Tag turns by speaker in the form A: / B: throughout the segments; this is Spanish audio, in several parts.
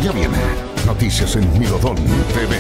A: Ya viene Noticias en Milodón TV.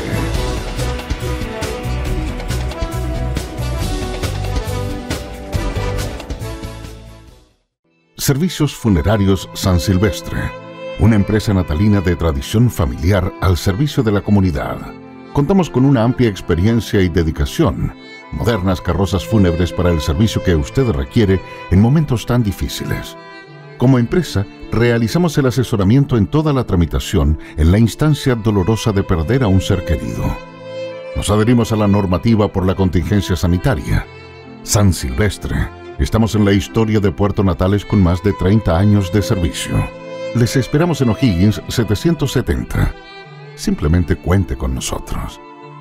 A: Servicios Funerarios San Silvestre, una empresa natalina de tradición familiar al servicio de la comunidad. Contamos con una amplia experiencia y dedicación, modernas carrozas fúnebres para el servicio que usted requiere en momentos tan difíciles. Como empresa, realizamos el asesoramiento en toda la tramitación en la instancia dolorosa de perder a un ser querido. Nos adherimos a la normativa por la contingencia sanitaria. San Silvestre. Estamos en la historia de Puerto Natales con más de 30 años de servicio. Les esperamos en O'Higgins 770. Simplemente cuente con nosotros.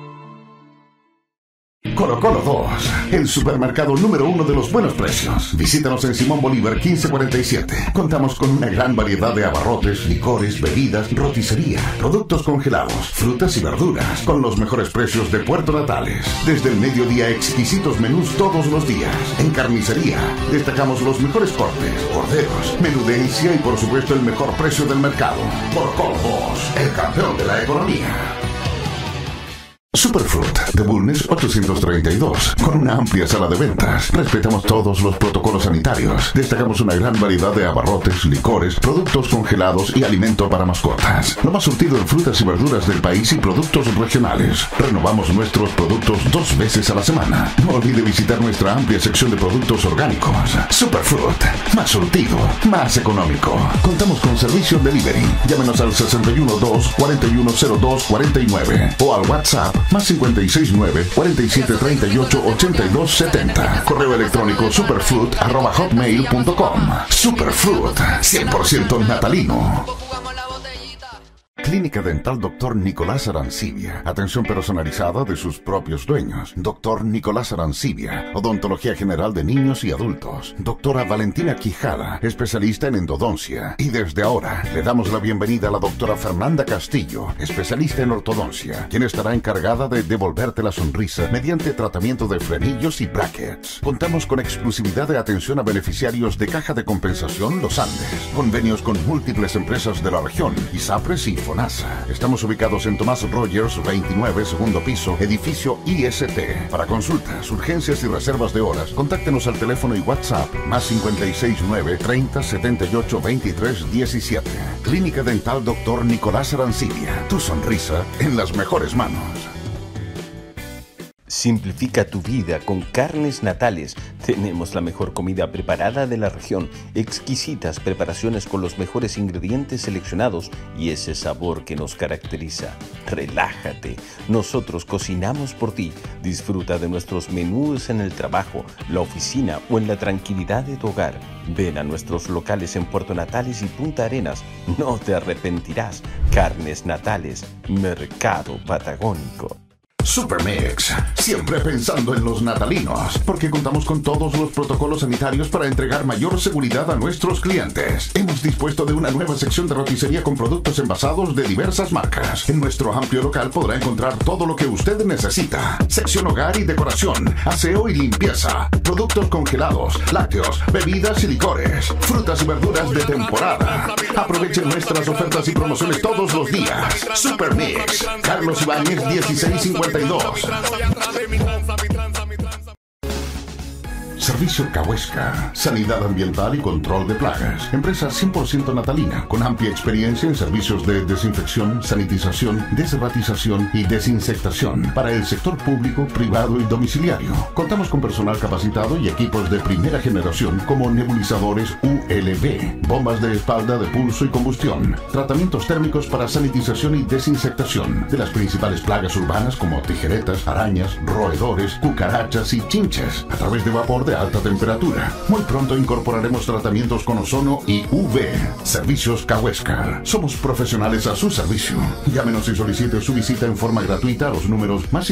A: Colo Colo 2, el supermercado número 1 de los buenos precios. Visítanos en Simón Bolívar 1547. Contamos con una gran variedad de abarrotes, licores, bebidas, roticería, productos congelados, frutas y verduras, con los mejores precios de Puerto Natales. Desde el mediodía, exquisitos menús todos los días. En carnicería, destacamos los mejores cortes, corderos, menudencia y por supuesto el mejor precio del mercado. Colo Colo 2, el campeón de la economía. Superfruit de Bulnes 832, con una amplia sala de ventas. Respetamos todos los protocolos sanitarios. Destacamos una gran variedad de abarrotes, licores, productos congelados y alimento para mascotas. Lo más surtido en frutas y verduras del país y productos regionales. Renovamos nuestros productos 2 veces a la semana. No olvide visitar nuestra amplia sección de productos orgánicos. Superfruit, más surtido, más económico. Contamos con servicio delivery. Llámenos al 612-4102-49 o al WhatsApp más 569-4738-8270. Correo electrónico superfruit@hotmail.com. Superfruit, 100% natalino. Clínica Dental Dr. Nicolás Arancibia. Atención personalizada de sus propios dueños. Dr. Nicolás Arancibia. Odontología general de niños y adultos. Doctora Valentina Quijada, especialista en endodoncia. Y desde ahora le damos la bienvenida a la doctora Fernanda Castillo, especialista en ortodoncia, quien estará encargada de devolverte la sonrisa mediante tratamiento de frenillos y brackets. Contamos con exclusividad de atención a beneficiarios de Caja de Compensación Los Andes. Convenios con múltiples empresas de la región, ISAPRES y FONASA. Estamos ubicados en Tomás Rogers 29, segundo piso, edificio IST. Para consultas, urgencias y reservas de horas, contáctenos al teléfono y WhatsApp más 569 30 78 23 17. Clínica Dental Dr. Nicolás Arancibia. Tu sonrisa en las mejores manos.
B: Simplifica tu vida con Carnes Natales. Tenemos la mejor comida preparada de la región, exquisitas preparaciones con los mejores ingredientes seleccionados y ese sabor que nos caracteriza. Relájate, nosotros cocinamos por ti. Disfruta de nuestros menús en el trabajo, la oficina o en la tranquilidad de tu hogar. Ven a nuestros locales en Puerto Natales y Punta Arenas. No te arrepentirás. Carnes Natales, Mercado Patagónico.
A: Supermix, siempre pensando en los natalinos, porque contamos con todos los protocolos sanitarios para entregar mayor seguridad a nuestros clientes. Hemos dispuesto de una nueva sección de roticería con productos envasados de diversas marcas. En nuestro amplio local podrá encontrar todo lo que usted necesita. Sección hogar y decoración, aseo y limpieza, productos congelados, lácteos, bebidas y licores, frutas y verduras de temporada. Aprovechen nuestras ofertas y promociones todos los días. Supermix, Carlos Ibáñez 1652. Servicio Cahuéscar, sanidad ambiental y control de plagas. Empresa 100% natalina, con amplia experiencia en servicios de desinfección, sanitización, desratización y desinsectación para el sector público, privado y domiciliario. Contamos con personal capacitado y equipos de primera generación como nebulizadores ULB, bombas de espalda de pulso y combustión, tratamientos térmicos para sanitización y desinsectación de las principales plagas urbanas como tijeretas, arañas, roedores, cucarachas y chinches a través de vapor de alta temperatura. Muy pronto incorporaremos tratamientos con ozono y UV. Servicios Cahuéscar. Somos profesionales a su servicio. Llámenos y solicite su visita en forma gratuita a los números más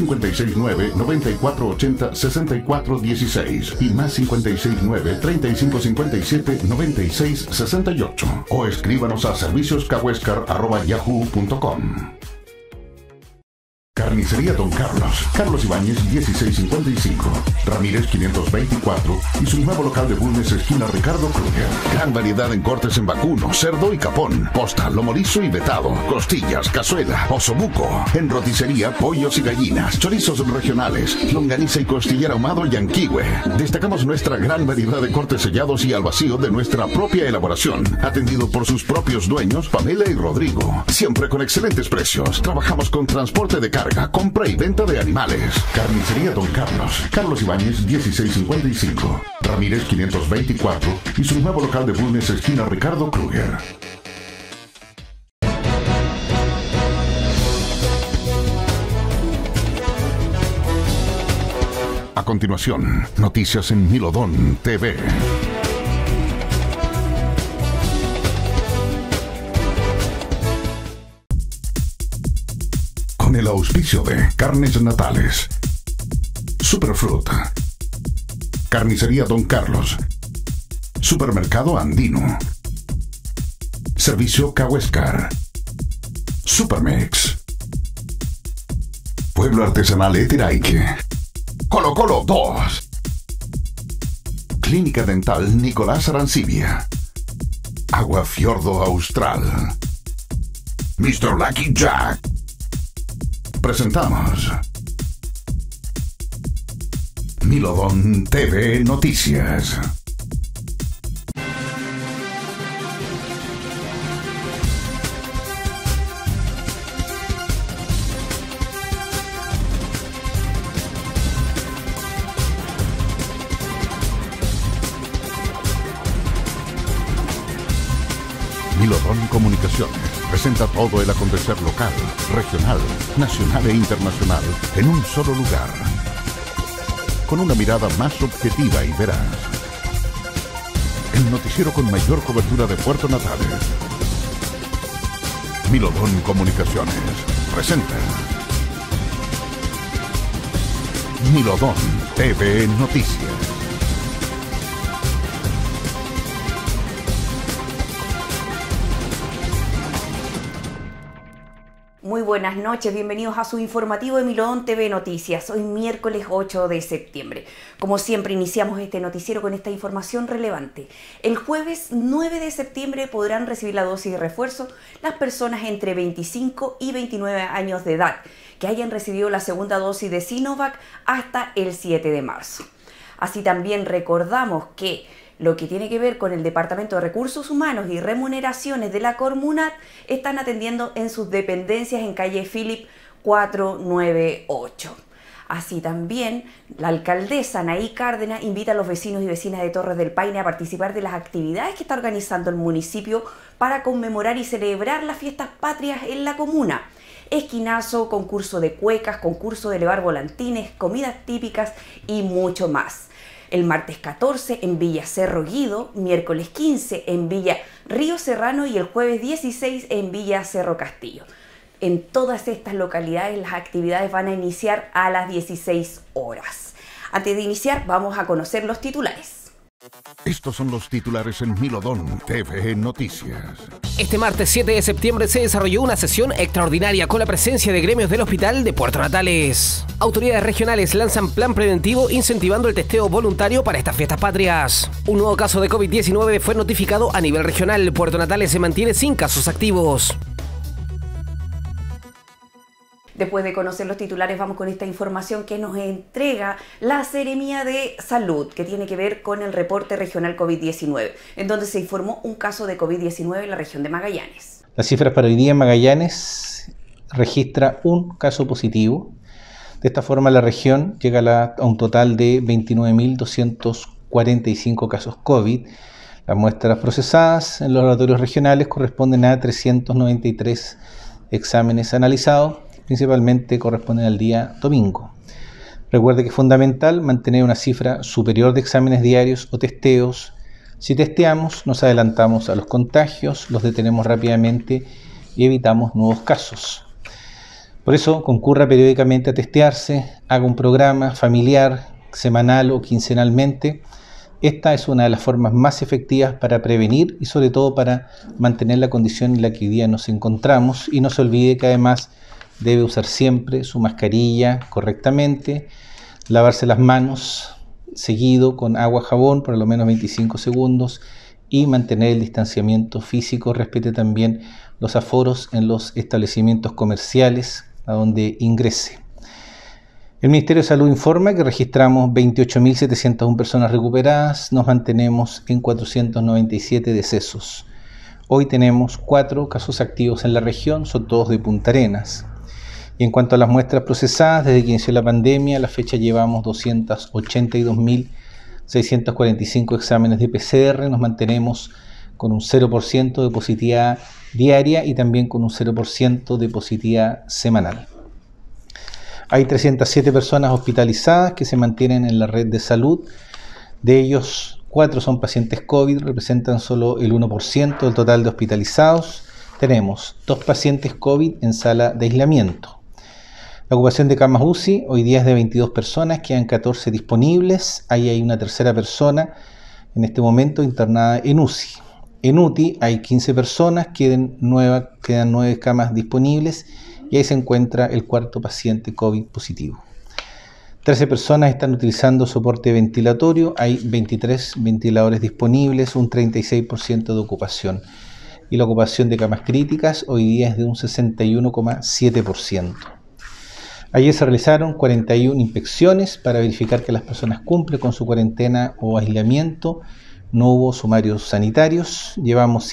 A: 569-9480-6416 y más 569-3557-9668 o escríbanos a servicioscahuéscar@yahoo.com. Carnicería Don Carlos, Carlos Ibáñez 1655, Ramírez 524 y su nuevo local de Bulnes esquina Ricardo Kruger. Gran variedad en cortes en vacuno, cerdo y capón, posta, lomo liso y vetado, costillas, cazuela, osobuco, en roticería, pollos y gallinas, chorizos regionales, longaniza y costillera ahumado y anquihue. Destacamos nuestra gran variedad de cortes sellados y al vacío de nuestra propia elaboración, atendido por sus propios dueños, Pamela y Rodrigo. Siempre con excelentes precios. Trabajamos con transporte de carga, compra y venta de animales. Carnicería Don Carlos, Carlos Ibáñez 1655, Ramírez 524 y su nuevo local de Bulnes esquina Ricardo Kruger. A continuación, noticias en Milodón TV. Con el auspicio de Carnes Natales, Superfruit, Carnicería Don Carlos, Supermercado Andino, Servicio Cahuéscar, Supermex, Pueblo Artesanal Eteraique, Colo Colo 2, Clínica Dental Nicolás Arancibia, Agua Fiordo Austral, Mr. Lucky Jack. Presentamos Milodón TV Noticias. Milodón Comunicaciones presenta todo el acontecer local, regional, nacional e internacional en un solo lugar, con una mirada más objetiva y veraz. El noticiero con mayor cobertura de Puerto Natales. Milodón Comunicaciones presenta Milodón TV Noticias.
C: Muy buenas noches, bienvenidos a su informativo de Milodón TV Noticias. Hoy miércoles 8 de septiembre. Como siempre iniciamos este noticiero con esta información relevante. El jueves 9 de septiembre podrán recibir la dosis de refuerzo las personas entre 25 y 29 años de edad que hayan recibido la segunda dosis de Sinovac hasta el 7 de marzo. Así también recordamos que lo que tiene que ver con el Departamento de Recursos Humanos y Remuneraciones de la Cormunat están atendiendo en sus dependencias en calle Philip 498. Así también, la alcaldesa Anaí Cárdenas invita a los vecinos y vecinas de Torres del Paine a participar de las actividades que está organizando el municipio para conmemorar y celebrar las fiestas patrias en la comuna. Esquinazo, concurso de cuecas, concurso de elevar volantines, comidas típicas y mucho más. El martes 14 en Villa Cerro Guido, miércoles 15 en Villa Río Serrano y el jueves 16 en Villa Cerro Castillo. En todas estas localidades las actividades van a iniciar a las 16 horas. Antes de iniciar vamos a conocer los titulares.
A: Estos son los titulares en Milodón TV Noticias.
D: Este martes 7 de septiembre se desarrolló una sesión extraordinaria con la presencia de gremios del Hospital de Puerto Natales. Autoridades regionales lanzan plan preventivo incentivando el testeo voluntario para estas fiestas patrias. Un nuevo caso de COVID-19 fue notificado a nivel regional. Puerto Natales se mantiene sin casos activos.
C: Después de conocer los titulares, vamos con esta información que nos entrega la Seremía de Salud, que tiene que ver con el reporte regional COVID-19, en donde se informó un caso de COVID-19 en la región de Magallanes.
E: Las cifras para hoy día en Magallanes registra un caso positivo. De esta forma, la región llega a un total de 29.245 casos COVID. Las muestras procesadas en los laboratorios regionales corresponden a 393 exámenes analizados. Principalmente corresponden al día domingo. Recuerde que es fundamental mantener una cifra superior de exámenes diarios o testeos. Si testeamos, nos adelantamos a los contagios, los detenemos rápidamente y evitamos nuevos casos. Por eso, concurra periódicamente a testearse, haga un programa familiar, semanal o quincenalmente. Esta es una de las formas más efectivas para prevenir y sobre todo para mantener la condición en la que hoy día nos encontramos. Y no se olvide que además debe usar siempre su mascarilla correctamente, lavarse las manos seguido con agua, jabón por lo menos 25 segundos y mantener el distanciamiento físico. Respete también los aforos en los establecimientos comerciales a donde ingrese. El Ministerio de Salud informa que registramos 28.701 personas recuperadas, nos mantenemos en 497 decesos. Hoy tenemos 4 casos activos en la región, son todos de Punta Arenas. Y en cuanto a las muestras procesadas, desde que inició la pandemia, a la fecha llevamos 282.645 exámenes de PCR, nos mantenemos con un 0% de positividad diaria y también con un 0% de positividad semanal. Hay 307 personas hospitalizadas que se mantienen en la red de salud. De ellos, 4 son pacientes COVID, representan solo el 1% del total de hospitalizados. Tenemos 2 pacientes COVID en sala de aislamiento. La ocupación de camas UCI hoy día es de 22 personas, quedan 14 disponibles. Ahí hay una tercera persona en este momento internada en UCI. En UTI hay 15 personas, quedan 9 camas disponibles. Y ahí se encuentra el 4º paciente COVID positivo. 13 personas están utilizando soporte ventilatorio, hay 23 ventiladores disponibles, un 36% de ocupación. Y la ocupación de camas críticas hoy día es de un 61,7%. Ayer se realizaron 41 inspecciones para verificar que las personas cumplen con su cuarentena o aislamiento. No hubo sumarios sanitarios, llevamos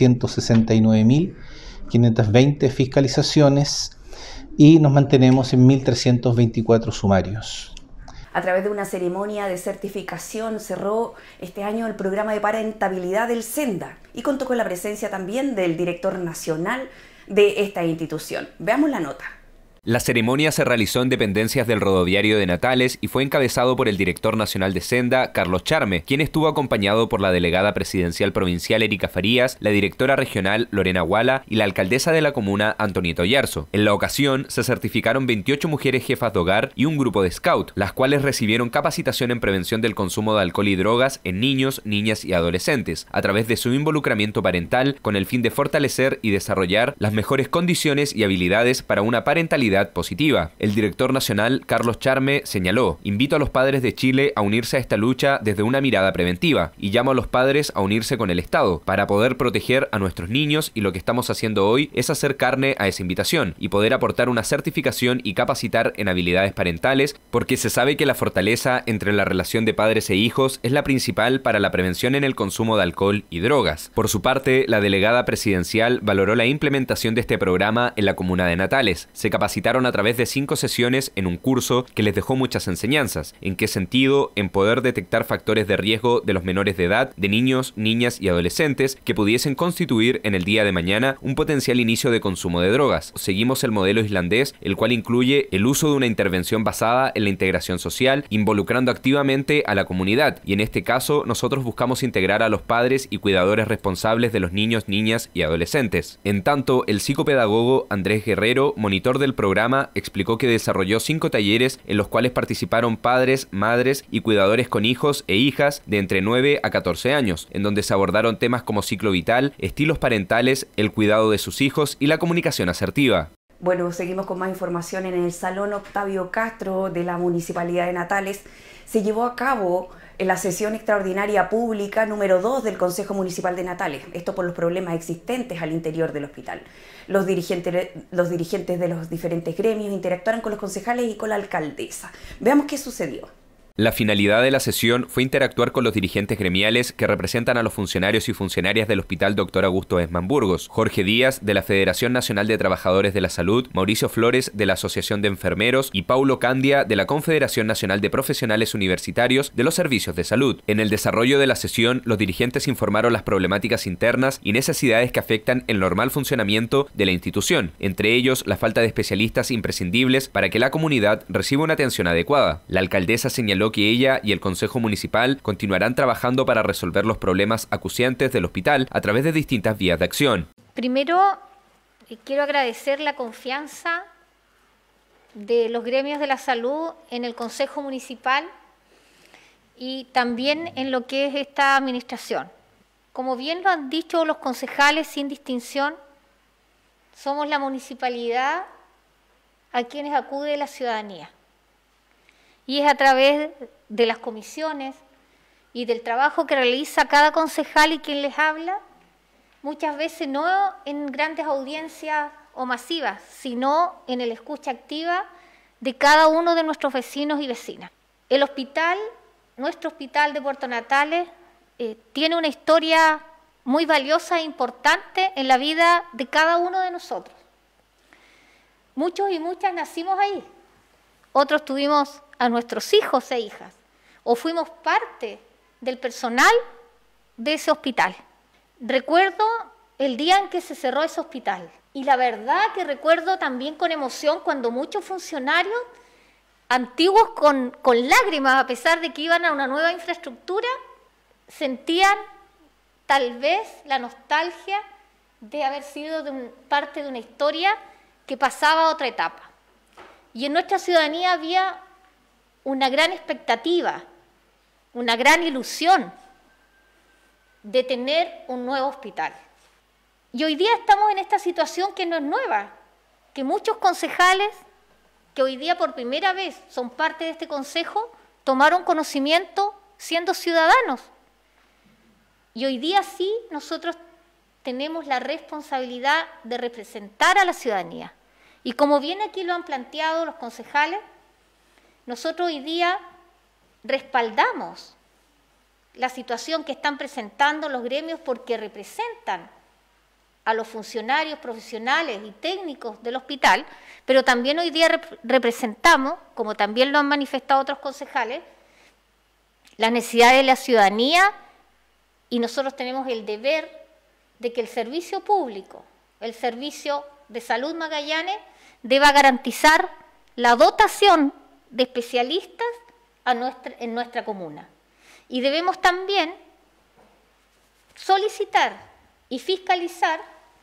E: 169.520 fiscalizaciones y nos mantenemos en 1.324 sumarios.
C: A través de una ceremonia de certificación cerró este año el programa de parentabilidad del SENDA y contó con la presencia también del director nacional de esta institución. Veamos la nota.
F: La ceremonia se realizó en dependencias del Rodoviario de Natales y fue encabezado por el director nacional de Senda, Carlos Charme, quien estuvo acompañado por la delegada presidencial provincial Erika Farías, la directora regional Lorena Guala y la alcaldesa de la comuna Antonieta Oyarzo. En la ocasión se certificaron 28 mujeres jefas de hogar y un grupo de scout, las cuales recibieron capacitación en prevención del consumo de alcohol y drogas en niños, niñas y adolescentes, a través de su involucramiento parental con el fin de fortalecer y desarrollar las mejores condiciones y habilidades para una parentalidad positiva. El director nacional, Carlos Charme, señaló: invito a los padres de Chile a unirse a esta lucha desde una mirada preventiva y llamo a los padres a unirse con el Estado para poder proteger a nuestros niños, y lo que estamos haciendo hoy es hacer carne a esa invitación y poder aportar una certificación y capacitar en habilidades parentales, porque se sabe que la fortaleza entre la relación de padres e hijos es la principal para la prevención en el consumo de alcohol y drogas. Por su parte, la delegada presidencial valoró la implementación de este programa en la comuna de Natales. Se capacitaron a través de 5 sesiones en un curso que les dejó muchas enseñanzas. ¿En qué sentido? En poder detectar factores de riesgo de los menores de edad, de niños, niñas y adolescentes que pudiesen constituir en el día de mañana un potencial inicio de consumo de drogas. Seguimos el modelo islandés, el cual incluye el uso de una intervención basada en la integración social, involucrando activamente a la comunidad, y en este caso nosotros buscamos integrar a los padres y cuidadores responsables de los niños, niñas y adolescentes. En tanto, el psicopedagogo Andrés Guerrero, monitor del programa, explicó que desarrolló 5 talleres en los cuales participaron padres, madres y cuidadores con hijos e hijas de entre 9 a 14 años, en donde se abordaron temas como ciclo vital, estilos parentales, el cuidado de sus hijos y la comunicación asertiva.
C: Bueno, seguimos con más información. En el Salón Octavio Castro de la Municipalidad de Natales se llevó a cabo en la sesión extraordinaria pública número 2 del Consejo Municipal de Natales, esto por los problemas existentes al interior del hospital. Los dirigentes de los diferentes gremios interactuaron con los concejales y con la alcaldesa. Veamos qué sucedió.
F: La finalidad de la sesión fue interactuar con los dirigentes gremiales que representan a los funcionarios y funcionarias del Hospital Dr. Augusto Esman Burgos, Jorge Díaz, de la Federación Nacional de Trabajadores de la Salud, Mauricio Flores, de la Asociación de Enfermeros, y Paulo Candia, de la Confederación Nacional de Profesionales Universitarios de los Servicios de Salud. En el desarrollo de la sesión, los dirigentes informaron las problemáticas internas y necesidades que afectan el normal funcionamiento de la institución, entre ellos la falta de especialistas imprescindibles para que la comunidad reciba una atención adecuada. La alcaldesa señaló que ella y el Consejo Municipal continuarán trabajando para resolver los problemas acuciantes del hospital a través de distintas vías de acción.
G: Primero, quiero agradecer la confianza de los gremios de la salud en el Consejo Municipal y también en lo que es esta administración. Como bien lo han dicho los concejales sin distinción, somos la municipalidad a quienes acude la ciudadanía. Y es a través de las comisiones y del trabajo que realiza cada concejal y quien les habla, muchas veces no en grandes audiencias o masivas, sino en el escucha activa de cada uno de nuestros vecinos y vecinas. El hospital, nuestro hospital de Puerto Natales, tiene una historia muy valiosa e importante en la vida de cada uno de nosotros. Muchos y muchas nacimos ahí, otros tuvimos a nuestros hijos e hijas, o fuimos parte del personal de ese hospital. Recuerdo el día en que se cerró ese hospital, y la verdad que recuerdo también con emoción cuando muchos funcionarios antiguos con lágrimas, a pesar de que iban a una nueva infraestructura, sentían tal vez la nostalgia de haber sido parte de una historia que pasaba a otra etapa. Y en nuestra ciudadanía había una gran expectativa, una gran ilusión de tener un nuevo hospital. Y hoy día estamos en esta situación que no es nueva, que muchos concejales, que hoy día por primera vez son parte de este consejo, tomaron conocimiento siendo ciudadanos. Y hoy día sí nosotros tenemos la responsabilidad de representar a la ciudadanía. Y como bien aquí lo han planteado los concejales, nosotros hoy día respaldamos la situación que están presentando los gremios porque representan a los funcionarios profesionales y técnicos del hospital, pero también hoy día representamos, como también lo han manifestado otros concejales, las necesidades de la ciudadanía, y nosotros tenemos el deber de que el servicio público, el servicio de salud Magallanes, deba garantizar la dotación de especialistas en nuestra comuna. Y debemos también solicitar y fiscalizar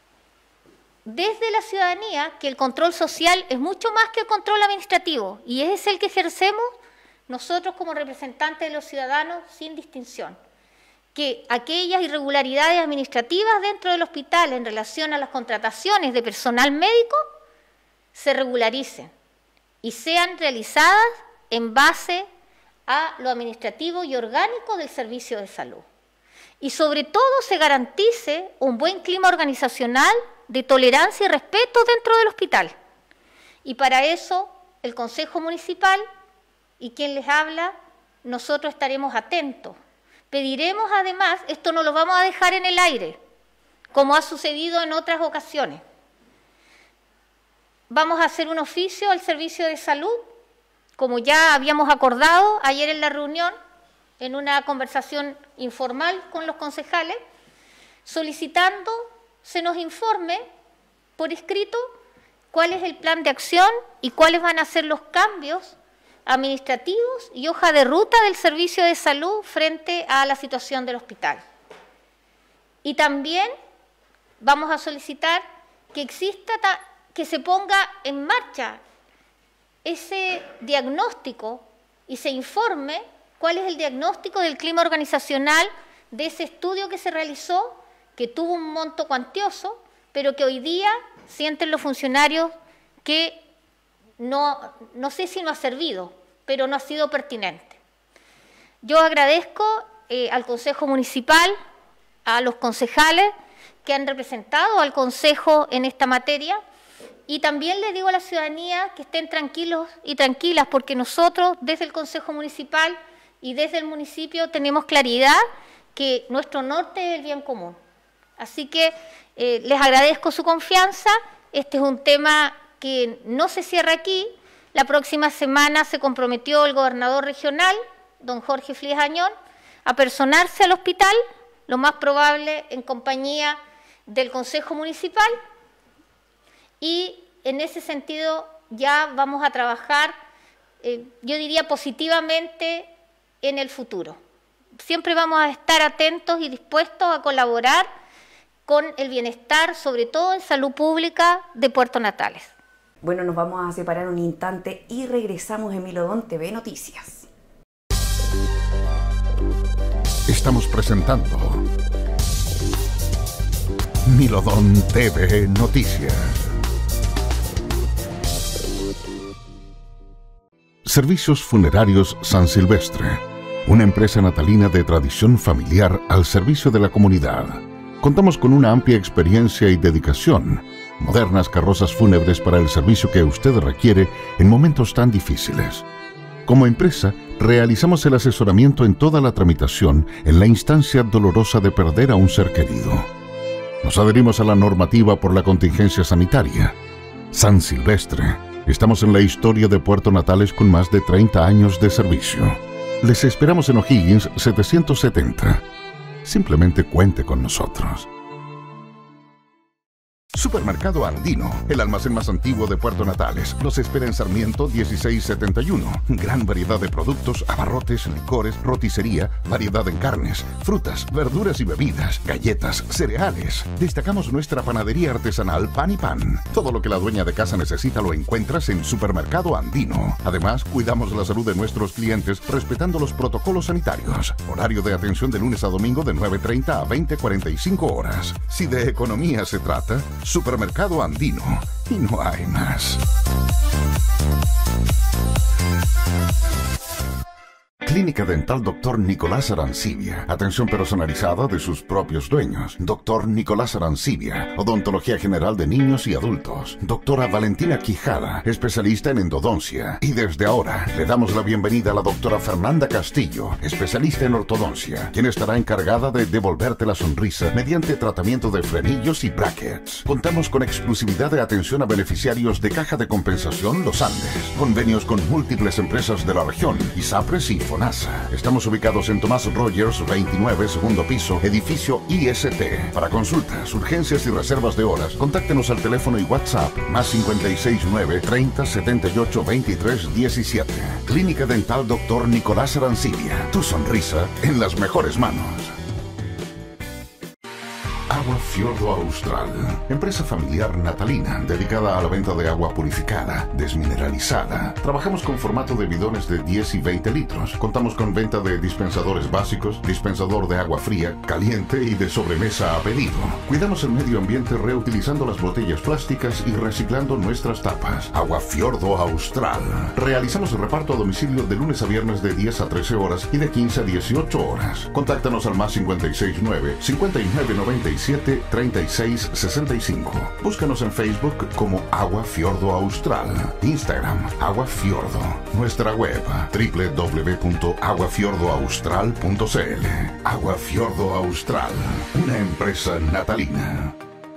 G: desde la ciudadanía que el control social es mucho más que el control administrativo, y es el que ejercemos nosotros como representantes de los ciudadanos sin distinción. Que aquellas irregularidades administrativas dentro del hospital en relación a las contrataciones de personal médico se regularicen y sean realizadas en base a lo administrativo y orgánico del servicio de salud. Y sobre todo se garantice un buen clima organizacional de tolerancia y respeto dentro del hospital. Y para eso el Consejo Municipal y quien les habla, nosotros estaremos atentos. Pediremos además, esto no lo vamos a dejar en el aire, como ha sucedido en otras ocasiones. Vamos a hacer un oficio al servicio de salud, como ya habíamos acordado ayer en la reunión, en una conversación informal con los concejales, solicitando se nos informe por escrito cuál es el plan de acción y cuáles van a ser los cambios administrativos y hoja de ruta del servicio de salud frente a la situación del hospital. Y también vamos a solicitar que se ponga en marcha ese diagnóstico y se informe cuál es el diagnóstico del clima organizacional de ese estudio que se realizó, que tuvo un monto cuantioso, pero que hoy día sienten los funcionarios que no sé si no ha servido, pero no ha sido pertinente. Yo agradezco al Consejo Municipal, a los concejales que han representado al Consejo en esta materia, y también le digo a la ciudadanía que estén tranquilos y tranquilas, porque nosotros desde el Consejo Municipal y desde el municipio tenemos claridad que nuestro norte es el bien común. Así que les agradezco su confianza. Este es un tema que no se cierra aquí. La próxima semana se comprometió el gobernador regional, don Jorge Frías Añón, a personarse al hospital, lo más probable en compañía del Consejo Municipal, y en ese sentido ya vamos a trabajar, yo diría positivamente, en el futuro. Siempre vamos a estar atentos y dispuestos a colaborar con el bienestar, sobre todo en salud pública de Puerto Natales.
C: Bueno, nos vamos a separar un instante y regresamos en Milodón TV Noticias.
A: Estamos presentando Milodón TV Noticias. Servicios Funerarios San Silvestre, una empresa natalina de tradición familiar al servicio de la comunidad. Contamos con una amplia experiencia y dedicación, modernas carrozas fúnebres para el servicio que usted requiere en momentos tan difíciles. Como empresa, realizamos el asesoramiento en toda la tramitación en la instancia dolorosa de perder a un ser querido. Nos adherimos a la normativa por la contingencia sanitaria. San Silvestre. Estamos en la historia de Puerto Natales con más de 30 años de servicio. Les esperamos en O'Higgins 770. Simplemente cuente con nosotros. Supermercado Andino, el almacén más antiguo de Puerto Natales. Los espera en Sarmiento 1671. Gran variedad de productos, abarrotes, licores, roticería, variedad en carnes, frutas, verduras y bebidas, galletas, cereales. Destacamos nuestra panadería artesanal Pan y Pan. Todo lo que la dueña de casa necesita lo encuentras en Supermercado Andino. Además, cuidamos la salud de nuestros clientes respetando los protocolos sanitarios. Horario de atención de lunes a domingo de 9:30 a 20:45 horas. Si de economía se trata, Supermercado Andino, y no hay más. Clínica Dental Dr. Nicolás Arancibia. Atención personalizada de sus propios dueños. Dr. Nicolás Arancibia. Odontología general de niños y adultos. Doctora Valentina Quijada, especialista en endodoncia. Y desde ahora le damos la bienvenida a la doctora Fernanda Castillo, especialista en ortodoncia, quien estará encargada de devolverte la sonrisa mediante tratamiento de frenillos y brackets. Contamos con exclusividad de atención a beneficiarios de Caja de Compensación Los Andes. Convenios con múltiples empresas de la región, ISAPRES y FONASA. Estamos ubicados en Tomás Rogers 29, segundo piso, edificio IST. Para consultas, urgencias y reservas de horas, contáctenos al teléfono y WhatsApp +569 30 78 23 17. Clínica Dental Dr. Nicolás Arancibia. Tu sonrisa en las mejores manos. Agua Fiordo Austral, empresa familiar natalina dedicada a la venta de agua purificada, desmineralizada. Trabajamos con formato de bidones de 10 y 20 litros. Contamos con venta de dispensadores básicos, dispensador de agua fría, caliente y de sobremesa a pedido. Cuidamos el medio ambiente reutilizando las botellas plásticas y reciclando nuestras tapas. Agua Fiordo Austral. Realizamos el reparto a domicilio de lunes a viernes de 10 a 13 horas y de 15 a 18 horas. Contáctanos al +569 59 97 36 65. Búscanos en Facebook como Agua Fiordo Austral. Instagram, Agua Fiordo. Nuestra web, www.aguafiordoaustral.cl. Agua Fiordo Austral, una empresa natalina.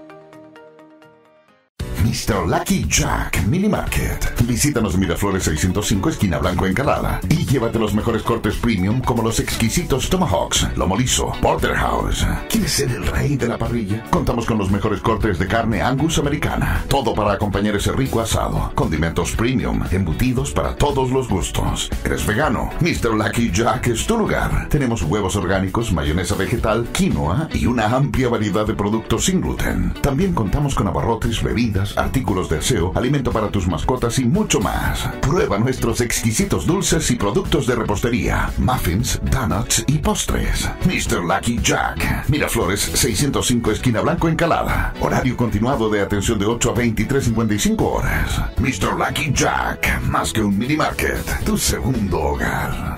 A: Mr. Lucky Jack Mini Market. Visítanos Miraflores 605, esquina Blanco, Encalada, y llévate los mejores cortes premium como los exquisitos Tomahawks, lomo liso, Porterhouse. ¿Quieres ser el rey de la parrilla? Contamos con los mejores cortes de carne Angus americana. Todo para acompañar ese rico asado. Condimentos premium, embutidos para todos los gustos. ¿Eres vegano? Mr. Lucky Jack es tu lugar. Tenemos huevos orgánicos, mayonesa vegetal, quinoa y una amplia variedad de productos sin gluten. También contamos con abarrotes, bebidas, artículos de aseo, alimento para tus mascotas y mucho más. Prueba nuestros exquisitos dulces y productos de repostería, muffins, donuts y postres. Mr. Lucky Jack, Miraflores 605, esquina Blanco, Encalada. Horario continuado de atención de 8 a 23:55 horas. Mr. Lucky Jack, más que un mini market, tu segundo hogar.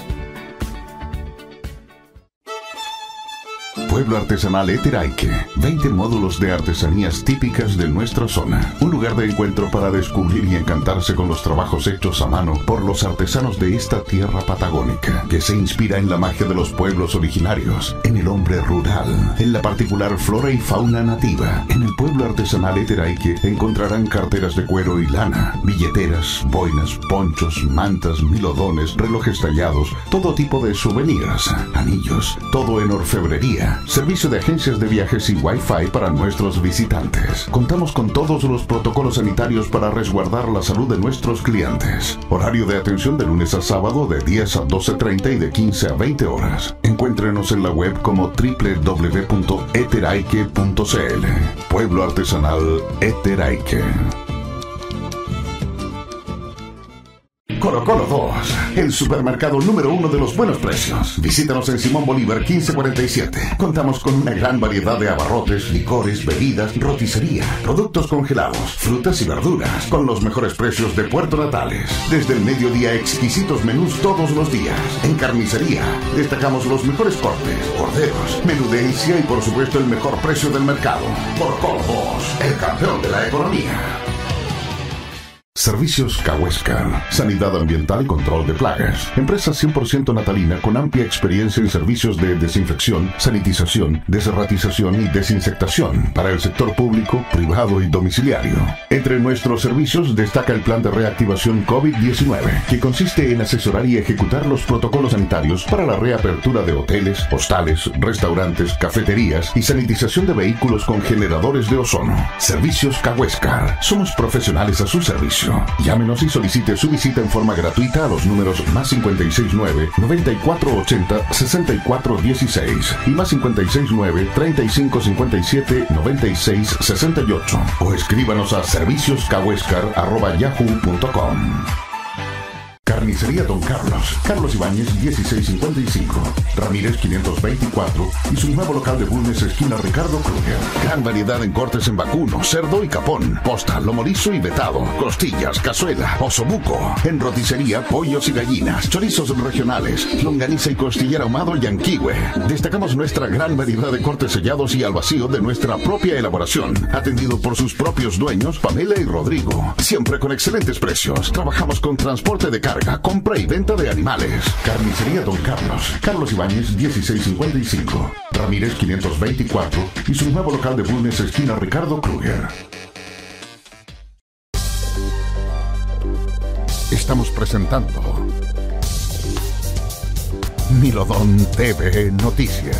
A: Pueblo Artesanal Eteraique, 20 módulos de artesanías típicas de nuestra zona. Un lugar de encuentro para descubrir y encantarse con los trabajos hechos a mano por los artesanos de esta tierra patagónica, que se inspira en la magia de los pueblos originarios, en el hombre rural, en la particular flora y fauna nativa. En el Pueblo Artesanal Eteraique encontrarán carteras de cuero y lana, billeteras, boinas, ponchos, mantas, milodones, relojes tallados, todo tipo de souvenirs, anillos, todo en orfebrería. Servicio de agencias de viajes y Wi-Fi para nuestros visitantes. Contamos con todos los protocolos sanitarios para resguardar la salud de nuestros clientes. Horario de atención de lunes a sábado de 10 a 12:30 y de 15 a 20 horas. Encuéntrenos en la web como www.eteraique.cl. Pueblo Artesanal Eteraique. Colo Colo 2, el supermercado número 1 de los buenos precios. Visítanos en Simón Bolívar 1547. Contamos con una gran variedad de abarrotes, licores, bebidas, roticería, productos congelados, frutas y verduras, con los mejores precios de Puerto Natales. Desde el mediodía, exquisitos menús todos los días. En carnicería, destacamos los mejores cortes, corderos, menudencia y por supuesto el mejor precio del mercado. Colo Colo 2, el campeón de la economía. Servicios Cahuéscar, sanidad ambiental y control de plagas. Empresa 100% natalina con amplia experiencia en servicios de desinfección, sanitización, desratización y desinsectación para el sector público, privado y domiciliario. Entre nuestros servicios destaca el plan de reactivación COVID-19, que consiste en asesorar y ejecutar los protocolos sanitarios para la reapertura de hoteles, hostales, restaurantes, cafeterías y sanitización de vehículos con generadores de ozono. Servicios Cahuéscar. Somos profesionales a su servicio. Llámenos y solicite su visita en forma gratuita a los números más 569-9480-6416 y más 569-3557-9668 o escríbanos a servicioscahuéscar@yahoo.com. Carnicería Don Carlos, Carlos Ibáñez 1655, Ramírez 524 y su nuevo local de Bulnes, esquina Ricardo Kruger. Gran variedad en cortes en vacuno, cerdo y capón, posta, lomorizo y vetado, costillas, cazuela, osobuco. En roticería, pollos y gallinas, chorizos regionales, longaniza y costillera ahumado y anquihue. Destacamos nuestra gran variedad de cortes sellados y al vacío de nuestra propia elaboración, atendido por sus propios dueños, Pamela y Rodrigo. Siempre con excelentes precios. Trabajamos con transporte de carga, compra y venta de animales. Carnicería Don Carlos, Carlos Ibáñez 1655, Ramírez 524 y su nuevo local de Bulnes, esquina Ricardo Kruger. Estamos presentando Milodón TV Noticias.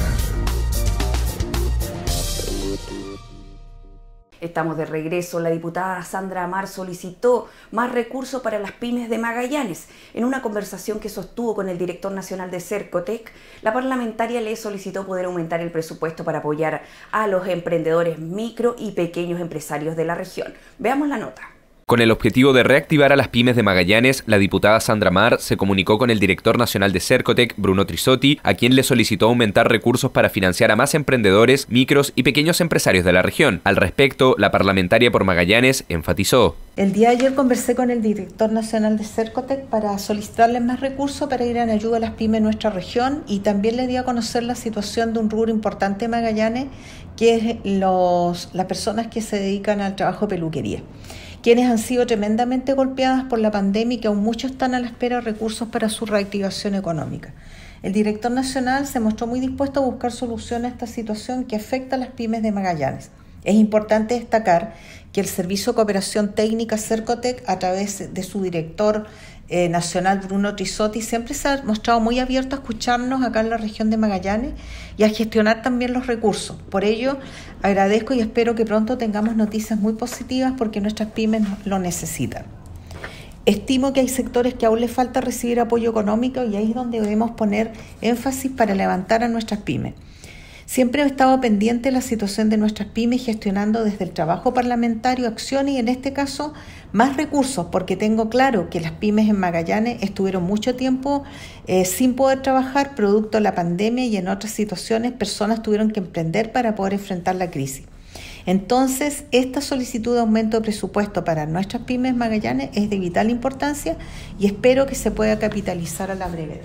C: Estamos de regreso. La diputada Sandra Amar solicitó más recursos para las pymes de Magallanes. En una conversación que sostuvo con el director nacional de Cercotec, la parlamentaria le solicitó poder aumentar el presupuesto para apoyar a los emprendedores micro y pequeños empresarios de la región. Veamos la nota.
F: Con el objetivo de reactivar a las pymes de Magallanes, la diputada Sandra Amar se comunicó con el director nacional de Cercotec, Bruno Trisotti, a quien le solicitó aumentar recursos para financiar a más emprendedores, micros y pequeños empresarios de la región. Al respecto, la parlamentaria por Magallanes enfatizó:
H: el día de ayer conversé con el director nacional de Cercotec para solicitarles más recursos para ir en ayuda a las pymes en nuestra región, y también le di a conocer la situación de un rubro importante de Magallanes, que es las personas que se dedican al trabajo de peluquería, quienes han sido tremendamente golpeadas por la pandemia y que aún muchos están a la espera de recursos para su reactivación económica. El director nacional se mostró muy dispuesto a buscar soluciones a esta situación que afecta a las pymes de Magallanes. Es importante destacar que el Servicio de Cooperación Técnica Cercotec, a través de su director nacional Bruno Trisotti, siempre se ha mostrado muy abierto a escucharnos acá en la región de Magallanes y a gestionar también los recursos. Por ello, agradezco y espero que pronto tengamos noticias muy positivas, porque nuestras pymes lo necesitan. Estimo que hay sectores que aún les falta recibir apoyo económico, y ahí es donde debemos poner énfasis para levantar a nuestras pymes. Siempre he estado pendiente de la situación de nuestras pymes, gestionando desde el trabajo parlamentario acciones y, en este caso, más recursos, porque tengo claro que las pymes en Magallanes estuvieron mucho tiempo sin poder trabajar producto de la pandemia, y en otras situaciones personas tuvieron que emprender para poder enfrentar la crisis. Entonces, esta solicitud de aumento de presupuesto para nuestras pymes Magallanes es de vital importancia y espero que se pueda capitalizar a la brevedad.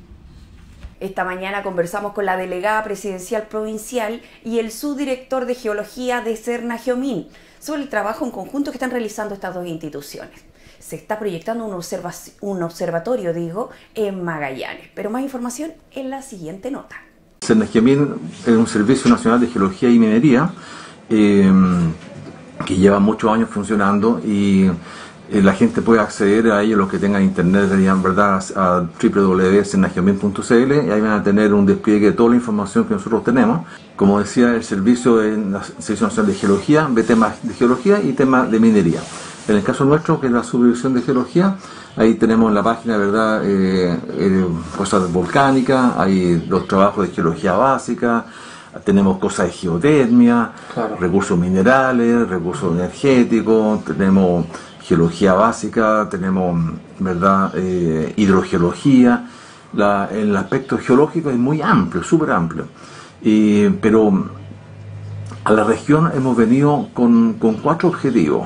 C: Esta mañana conversamos con la delegada presidencial provincial y el subdirector de Geología de Cernagiomín sobre el trabajo en conjunto que están realizando estas dos instituciones. Se está proyectando un observatorio, en Magallanes. Pero más información en la siguiente nota.
I: Cernagiomín es un servicio nacional de geología y minería que lleva muchos años funcionando, y la gente puede acceder a ello, los que tengan internet, ¿verdad?, a www.cernagiomín.cl, y ahí van a tener un despliegue de toda la información que nosotros tenemos. Como decía, el servicio es la Sección Nacional de Geología, ve temas de geología y temas de minería. En el caso nuestro, que es la subdirección de geología, ahí tenemos en la página, ¿verdad?, cosas volcánicas, hay los trabajos de geología básica, tenemos cosas de geotermia, claro, recursos minerales, recursos energéticos, tenemos geología básica, tenemos, ¿verdad?, hidrogeología. El aspecto geológico es muy amplio, súper amplio. Pero a la región hemos venido con cuatro objetivos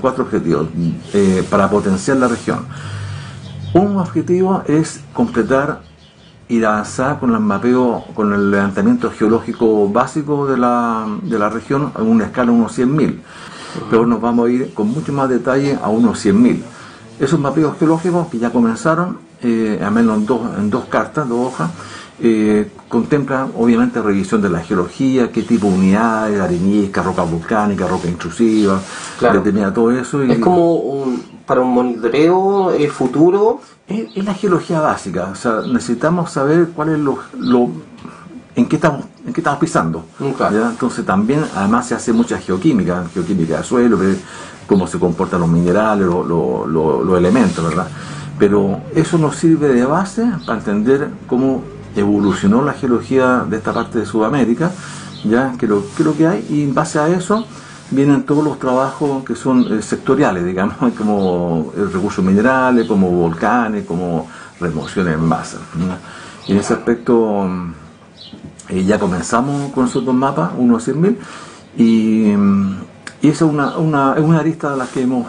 I: para potenciar la región. Un objetivo es completar y avanzar con el mapeo, con el levantamiento geológico básico de la región a una escala de unos 100.000. Pero nos vamos a ir con mucho más detalle a unos 100.000. Esos mapeos geológicos que ya comenzaron, al menos en dos cartas, 2 hojas, contemplan obviamente revisión de la geología, qué tipo de unidades, arenisca, roca volcánica, roca intrusiva,
J: claro.
I: Determina todo eso.
J: Es como para un monitoreo futuro.
I: Es la geología básica, o sea, necesitamos saber cuál es en qué estamos pisando.
J: Claro.
I: Entonces también, además se hace mucha geoquímica de suelo, ver cómo se comportan los minerales, los elementos, ¿verdad? Pero eso nos sirve de base para entender cómo evolucionó la geología de esta parte de Sudamérica, ya que lo que hay, y en base a eso vienen todos los trabajos que son sectoriales, digamos, como recursos minerales, como volcanes, como remociones en masa, ¿no? Y en ese aspecto ya comenzamos con esos 2 mapas, unos 100.000, y esa es una arista de las que hemos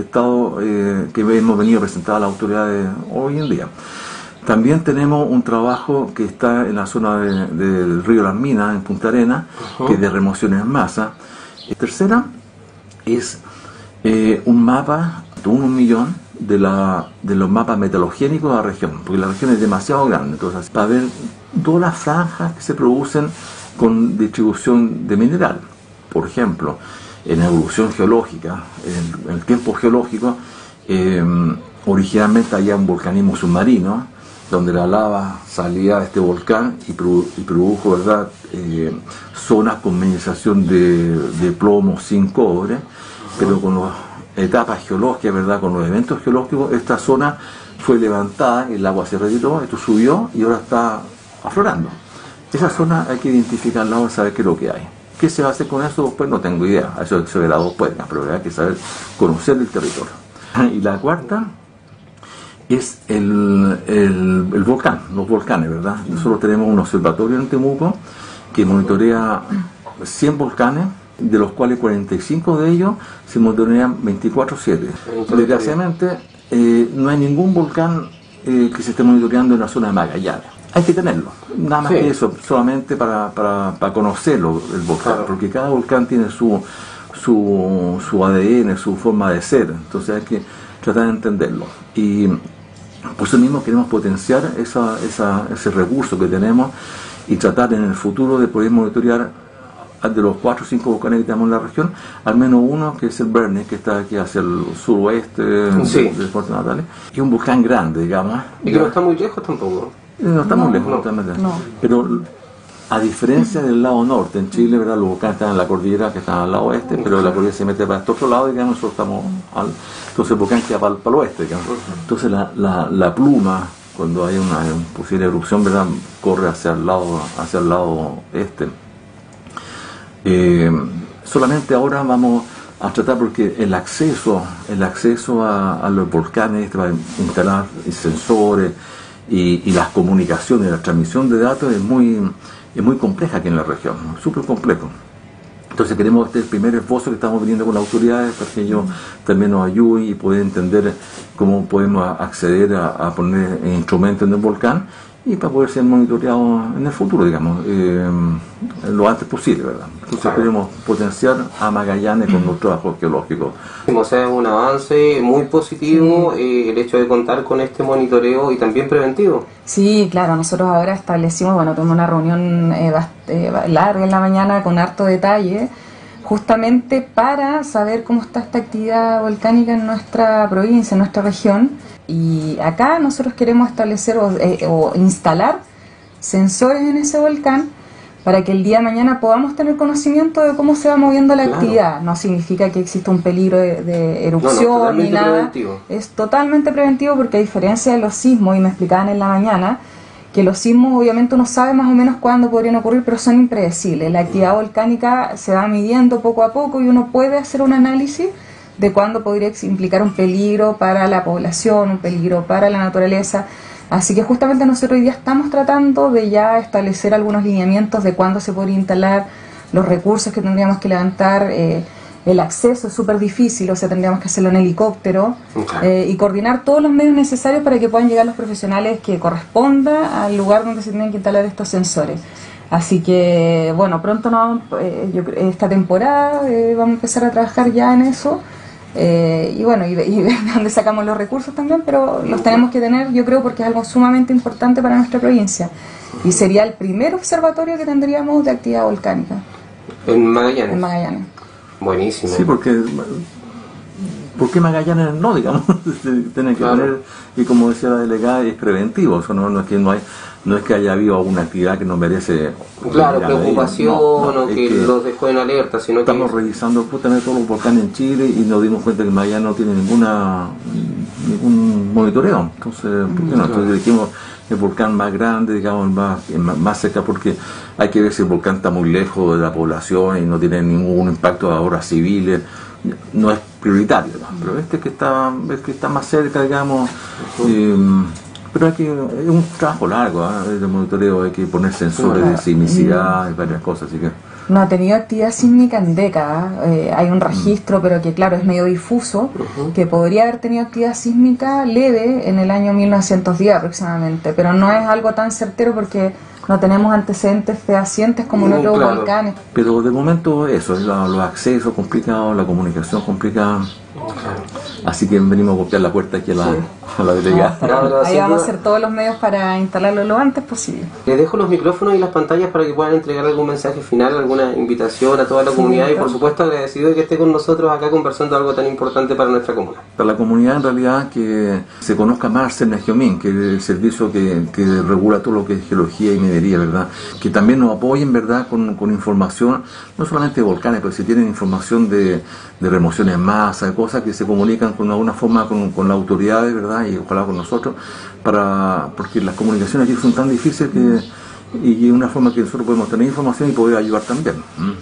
I: venido presentando a las autoridades hoy en día. También tenemos un trabajo que está en la zona del río Las Minas, en Punta Arenas, que es de remociones en masa. Tercera es un mapa de 1 millón de los mapas metalogénicos de la región, porque la región es demasiado grande. Entonces, para ver todas las franjas que se producen con distribución de mineral. Por ejemplo, en evolución geológica, en el tiempo geológico, originalmente había un volcanismo submarino, donde la lava salía de este volcán y produjo, ¿verdad?, zonas con mineralización de plomo sin cobre, pero con las etapas geológicas, ¿verdad?, con los eventos geológicos, esta zona fue levantada, el agua se retiró, esto subió y ahora está aflorando. Esa zona hay que identificarla para saber qué es lo que hay. ¿Qué se va a hacer con eso? Pues no tengo idea, eso se verá después, pero hay que saber conocer el territorio. Y la cuarta es el volcán, los volcanes, ¿verdad? Nosotros tenemos un observatorio en Temuco que monitorea 100 volcanes, de los cuales 45 de ellos se monitorean 24/7. Desgraciadamente no hay ningún volcán que se esté monitoreando en la zona de Magallanes. Hay que tenerlo, nada más que eso, solamente para conocerlo, el volcán, claro. Porque cada volcán tiene su ADN, su forma de ser, entonces hay que tratar de entenderlo. Y por eso mismo queremos potenciar ese recurso que tenemos y tratar en el futuro de poder monitorear de los 4 o 5 volcanes que tenemos en la región, al menos uno que es el Bernes, que está aquí hacia el suroeste de Puerto Natales, y un volcán grande, digamos.
J: Y que no está muy lejos tampoco.
I: No está muy lejos, no. Pero a diferencia del lado norte, en Chile, ¿verdad?, los volcanes están en la cordillera, que están al lado oeste, pero la cordillera se mete para este otro lado, digamos, nosotros estamos entonces el volcán queda para el oeste, digamos. Entonces la pluma, cuando hay una posible erupción, ¿verdad?, corre hacia el lado este. Solamente ahora vamos a tratar, porque el acceso a los volcanes para instalar sensores y las comunicaciones, la transmisión de datos es muy compleja aquí en la región, súper complejo. Entonces queremos este primer esbozo que estamos viniendo con las autoridades para que ellos también nos ayuden y poder entender cómo podemos acceder a poner instrumentos en el volcán y para poder ser monitoreados en el futuro, digamos, lo antes posible, ¿verdad? Entonces queremos potenciar a Magallanes con los trabajos geológicos.
J: O sea, es un avance muy positivo el hecho de contar con este monitoreo y también preventivo.
K: Sí, claro, nosotros ahora establecimos, tuvimos una reunión larga en la mañana con harto detalle, justamente para saber cómo está esta actividad volcánica en nuestra provincia, en nuestra región. Y acá nosotros queremos establecer o instalar sensores en ese volcán para que el día de mañana podamos tener conocimiento de cómo se va moviendo la actividad. No significa que exista un peligro de erupción ni nada.
J: Preventivo.
K: Es totalmente preventivo, porque a diferencia de los sismos, y me explicaban en la mañana, que los sismos obviamente uno sabe más o menos cuándo podrían ocurrir, pero son impredecibles. La actividad volcánica se va midiendo poco a poco y uno puede hacer un análisis de cuándo podría implicar un peligro para la población, un peligro para la naturaleza. Así que justamente nosotros hoy día estamos tratando de ya establecer algunos lineamientos de cuándo se podría instalar, los recursos que tendríamos que levantar. El acceso es súper difícil, o sea, tendríamos que hacerlo en helicóptero, y coordinar todos los medios necesarios para que puedan llegar los profesionales que corresponda al lugar donde se tienen que instalar estos sensores. Así que, bueno, pronto esta temporada vamos a empezar a trabajar ya en eso, y bueno, y ver de dónde sacamos los recursos también, pero los tenemos que tener, yo creo, porque es algo sumamente importante para nuestra provincia, y sería el primer observatorio que tendríamos de actividad volcánica.
J: ¿En Magallanes?
K: En Magallanes.
J: Buenísimo.
I: Sí, porque ¿por qué Magallanes no, digamos? Tienen que tener, y como decía la delegada, es preventivo, o sea, no es que haya habido alguna actividad que nos merece
J: preocupación o que los dejó en alerta, sino que
I: estamos revisando justamente todos los volcanes en Chile y nos dimos cuenta que Magallanes no tiene ningún monitoreo. Entonces, ¿por qué no? Entonces dijimos el volcán más grande, digamos, más cerca, porque hay que ver si el volcán está muy lejos de la población y no tiene ningún impacto a horas civiles, no es prioritario, ¿no? Pero este que está más cerca, digamos, pero es un trabajo largo, de monitoreo, hay que poner sensores de sismicidad y varias cosas, así que
K: no ha tenido actividad sísmica en décadas. Hay un registro, pero que claro, es medio difuso, que podría haber tenido actividad sísmica leve en el año 1910 aproximadamente, pero no es algo tan certero porque no tenemos antecedentes fehacientes como en otros volcanes.
I: Pero de momento eso, los accesos complicados, la comunicación complicada. Así que venimos a golpear la puerta aquí a la delegada.
K: Ahí vamos a hacer todos los medios para instalarlo lo antes posible.
J: Les dejo los micrófonos y las pantallas para que puedan entregar algún mensaje final, alguna invitación a toda la comunidad, y por supuesto agradecido de que esté con nosotros acá conversando algo tan importante para nuestra comuna.
I: Para la comunidad, en realidad, que se conozca más Cernagiomín, que es el servicio que regula todo lo que es geología y minería, ¿verdad? Que también nos apoyen, ¿verdad?, con información, no solamente de volcanes, pero si tienen información de remociones en masa, de cosas que se comunican con alguna forma con las autoridades, ¿verdad?, y ojalá con nosotros, porque las comunicaciones aquí son tan difíciles y una forma que nosotros podemos tener información y poder ayudar también.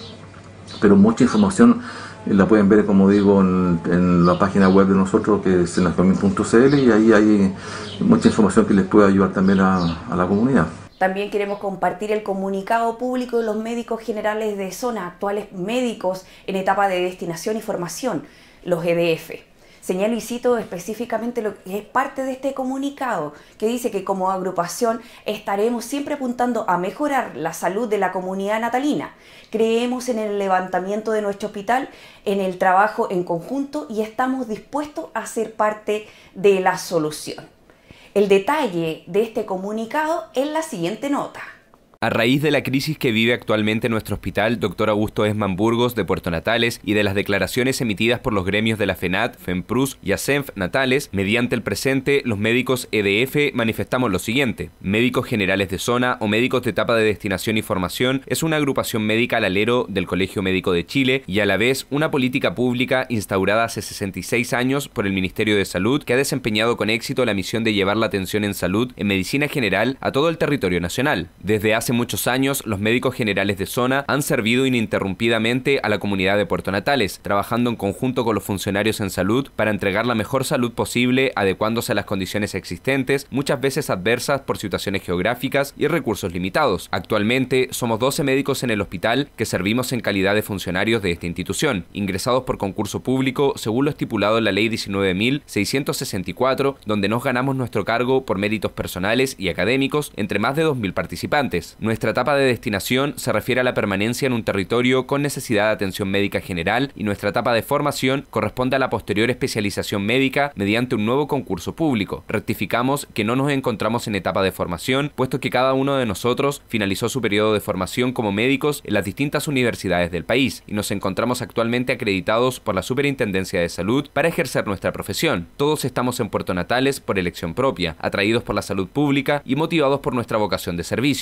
I: Pero mucha información la pueden ver, como digo, en la página web de nosotros, que es cernagiomín.cl, y ahí hay mucha información que les puede ayudar también a la comunidad.
C: También queremos compartir el comunicado público de los médicos generales de zona, actuales médicos en etapa de destinación y formación, los EDF. Señalo y cito específicamente lo que es parte de este comunicado, que dice que como agrupación estaremos siempre apuntando a mejorar la salud de la comunidad natalina. Creemos en el levantamiento de nuestro hospital, en el trabajo en conjunto, y estamos dispuestos a ser parte de la solución. El detalle de este comunicado es la siguiente nota.
F: A raíz de la crisis que vive actualmente nuestro hospital, Dr. Augusto Esman Burgos, de Puerto Natales, y de las declaraciones emitidas por los gremios de la FENAT, FEMPRUS y ASENF Natales, mediante el presente, los médicos EDF manifestamos lo siguiente. Médicos generales de zona o médicos de etapa de destinación y formación es una agrupación médica al alero del Colegio Médico de Chile y a la vez una política pública instaurada hace 66 años por el Ministerio de Salud, que ha desempeñado con éxito la misión de llevar la atención en salud en medicina general a todo el territorio nacional. Desde hace muchos años, los médicos generales de zona han servido ininterrumpidamente a la comunidad de Puerto Natales, trabajando en conjunto con los funcionarios en salud para entregar la mejor salud posible, adecuándose a las condiciones existentes, muchas veces adversas por situaciones geográficas y recursos limitados. Actualmente, somos 12 médicos en el hospital que servimos en calidad de funcionarios de esta institución, ingresados por concurso público según lo estipulado en la Ley 19.664, donde nos ganamos nuestro cargo por méritos personales y académicos entre más de 2.000 participantes. Nuestra etapa de destinación se refiere a la permanencia en un territorio con necesidad de atención médica general, y nuestra etapa de formación corresponde a la posterior especialización médica mediante un nuevo concurso público. Rectificamos que no nos encontramos en etapa de formación, puesto que cada uno de nosotros finalizó su periodo de formación como médicos en las distintas universidades del país y nos encontramos actualmente acreditados por la Superintendencia de Salud para ejercer nuestra profesión. Todos estamos en Puerto Natales por elección propia, atraídos por la salud pública y motivados por nuestra vocación de servicio.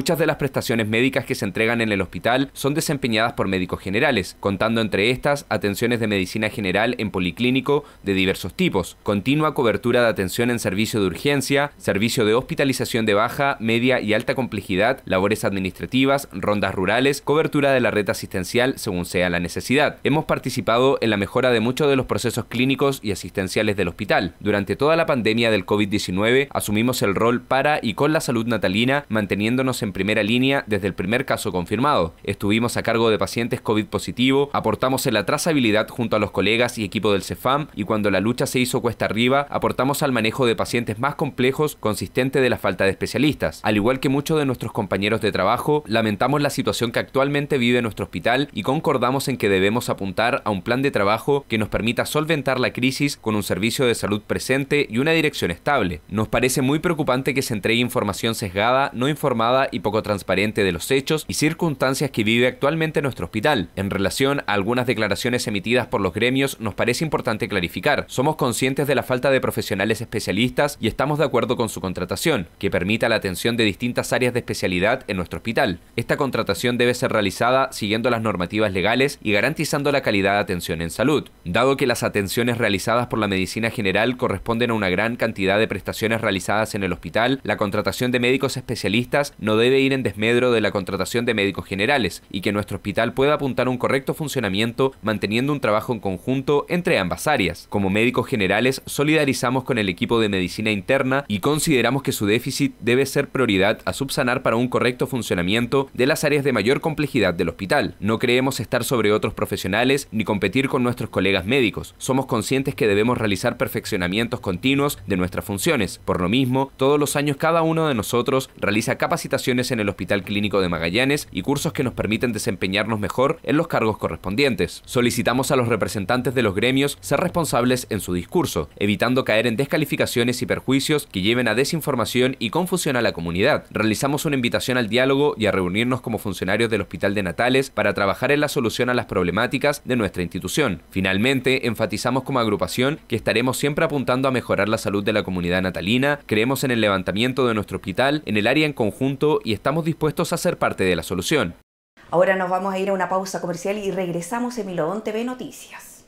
F: Muchas de las prestaciones médicas que se entregan en el hospital son desempeñadas por médicos generales, contando entre estas atenciones de medicina general en policlínico de diversos tipos, continua cobertura de atención en servicio de urgencia, servicio de hospitalización de baja, media y alta complejidad, labores administrativas, rondas rurales, cobertura de la red asistencial según sea la necesidad. Hemos participado en la mejora de muchos de los procesos clínicos y asistenciales del hospital. Durante toda la pandemia del COVID-19 asumimos el rol para y con la salud natalina, manteniéndonos en primera línea desde el primer caso confirmado. Estuvimos a cargo de pacientes COVID positivo, aportamos en la trazabilidad junto a los colegas y equipo del CEFAM, y cuando la lucha se hizo cuesta arriba, aportamos al manejo de pacientes más complejos consistente de la falta de especialistas. Al igual que muchos de nuestros compañeros de trabajo, lamentamos la situación que actualmente vive nuestro hospital y concordamos en que debemos apuntar a un plan de trabajo que nos permita solventar la crisis con un servicio de salud presente y una dirección estable. Nos parece muy preocupante que se entregue información sesgada, no informada y poco transparente de los hechos y circunstancias que vive actualmente nuestro hospital. En relación a algunas declaraciones emitidas por los gremios, nos parece importante clarificar. Somos conscientes de la falta de profesionales especialistas y estamos de acuerdo con su contratación, que permita la atención de distintas áreas de especialidad en nuestro hospital. Esta contratación debe ser realizada siguiendo las normativas legales y garantizando la calidad de atención en salud. Dado que las atenciones realizadas por la medicina general corresponden a una gran cantidad de prestaciones realizadas en el hospital, la contratación de médicos especialistas no debe ir en desmedro de la contratación de médicos generales y que nuestro hospital pueda apuntar a un correcto funcionamiento manteniendo un trabajo en conjunto entre ambas áreas. Como médicos generales solidarizamos con el equipo de medicina interna y consideramos que su déficit debe ser prioridad a subsanar para un correcto funcionamiento de las áreas de mayor complejidad del hospital. No creemos estar sobre otros profesionales ni competir con nuestros colegas médicos. Somos conscientes que debemos realizar perfeccionamientos continuos de nuestras funciones. Por lo mismo, todos los años cada uno de nosotros realiza capacitaciones en el Hospital Clínico de Magallanes y cursos que nos permiten desempeñarnos mejor en los cargos correspondientes. Solicitamos a los representantes de los gremios ser responsables en su discurso, evitando caer en descalificaciones y perjuicios que lleven a desinformación y confusión a la comunidad. Realizamos una invitación al diálogo y a reunirnos como funcionarios del Hospital de Natales para trabajar en la solución a las problemáticas de nuestra institución. Finalmente, enfatizamos como agrupación que estaremos siempre apuntando a mejorar la salud de la comunidad natalina, creemos en el levantamiento de nuestro hospital, en el área en conjunto y estamos dispuestos a ser parte de la solución.
C: Ahora nos vamos a ir a una pausa comercial y regresamos en Milodón TV Noticias.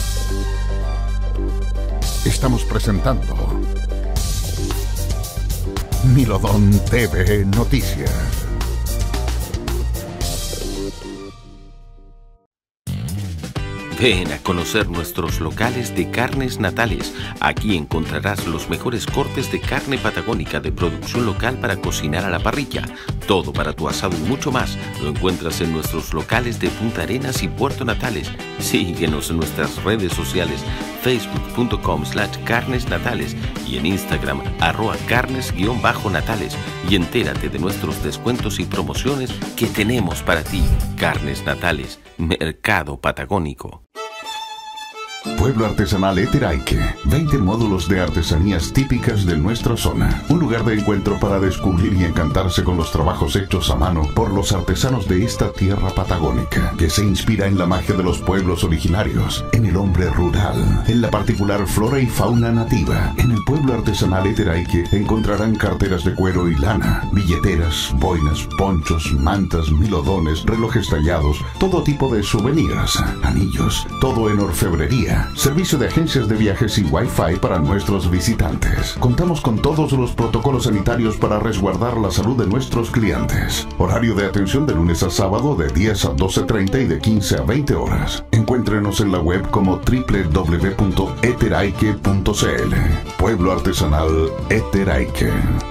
A: Estamos presentando Milodón TV Noticias.
B: Ven a conocer nuestros locales de carnes natales. Aquí encontrarás los mejores cortes de carne patagónica de producción local para cocinar a la parrilla. Todo para tu asado y mucho más lo encuentras en nuestros locales de Punta Arenas y Puerto Natales. Síguenos en nuestras redes sociales, facebook.com/carnesnatales y en Instagram @carnes_natales, y entérate de nuestros descuentos y promociones que tenemos para ti. Carnes Natales, Mercado Patagónico.
A: Pueblo Artesanal Eteraique, 20 módulos de artesanías típicas de nuestra zona. Un lugar de encuentro para descubrir y encantarse con los trabajos hechos a mano por los artesanos de esta tierra patagónica, que se inspira en la magia de los pueblos originarios, en el hombre rural, en la particular flora y fauna nativa. En el Pueblo Artesanal Eteraique encontrarán carteras de cuero y lana, billeteras, boinas, ponchos, mantas, milodones, relojes tallados, todo tipo de souvenirs, anillos, todo en orfebrería. Servicio de agencias de viajes y Wi-Fi para nuestros visitantes. Contamos con todos los protocolos sanitarios para resguardar la salud de nuestros clientes. Horario de atención de lunes a sábado de 10 a 12:30 y de 15 a 20 horas. Encuéntrenos en la web como www.eteraique.cl. Pueblo Artesanal Eteraique.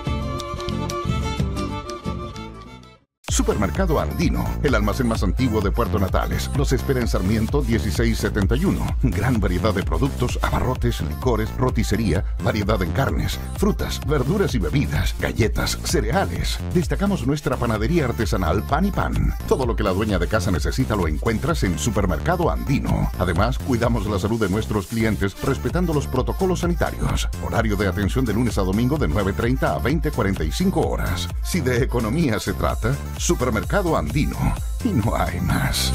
A: Supermercado Andino, el almacén más antiguo de Puerto Natales. Los espera en Sarmiento 1671. Gran variedad de productos, abarrotes, licores, roticería, variedad en carnes, frutas, verduras y bebidas, galletas, cereales. Destacamos nuestra panadería artesanal Pan y Pan. Todo lo que la dueña de casa necesita lo encuentras en Supermercado Andino. Además, cuidamos la salud de nuestros clientes respetando los protocolos sanitarios. Horario de atención de lunes a domingo de 9:30 a 20:45 horas. Si de economía se trata, Supermercado Andino, y no hay más.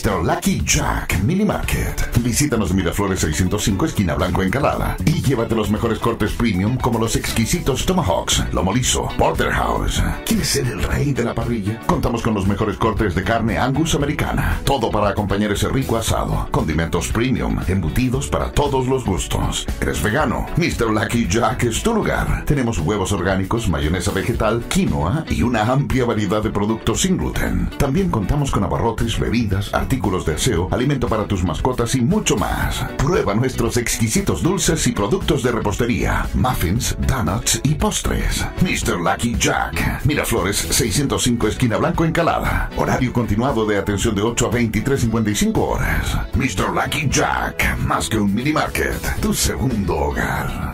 A: Mr. Lucky Jack Mini Market. Visítanos en Miraflores 605, esquina Blanco, Encalada, y llévate los mejores cortes premium como los exquisitos Tomahawks, lomo liso, Porterhouse. ¿Quieres ser el rey de la parrilla? Contamos con los mejores cortes de carne Angus americana. Todo para acompañar ese rico asado. Condimentos premium, embutidos para todos los gustos. ¿Eres vegano? Mr. Lucky Jack es tu lugar. Tenemos huevos orgánicos, mayonesa vegetal, quinoa y una amplia variedad de productos sin gluten. También contamos con abarrotes, bebidas, artículos de aseo, alimento para tus mascotas y mucho más. Prueba nuestros exquisitos dulces y productos de repostería, muffins, donuts y postres. Mr. Lucky Jack, Miraflores 605, esquina Blanco, Encalada. Horario continuado de atención de 8 a 23:55 horas. Mr. Lucky Jack, más que un mini market, tu segundo hogar.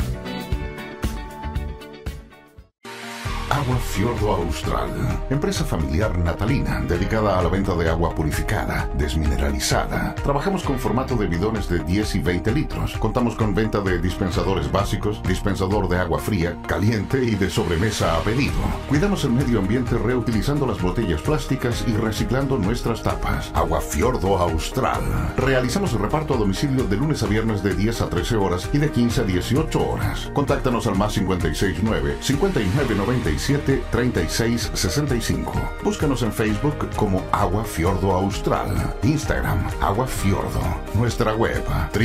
A: Agua Fiordo Austral, empresa familiar natalina dedicada a la venta de agua purificada, desmineralizada. Trabajamos con formato de bidones de 10 y 20 litros. Contamos con venta de dispensadores básicos, dispensador de agua fría, caliente y de sobremesa a pedido. Cuidamos el medio ambiente reutilizando las botellas plásticas y reciclando nuestras tapas. Agua Fiordo Austral. Realizamos el reparto a domicilio de lunes a viernes de 10 a 13 horas y de 15 a 18 horas. Contáctanos al más 569 5997 3665. Búscanos en Facebook como Agua Fiordo Austral. Instagram, Agua Fiordo. Nuestra web,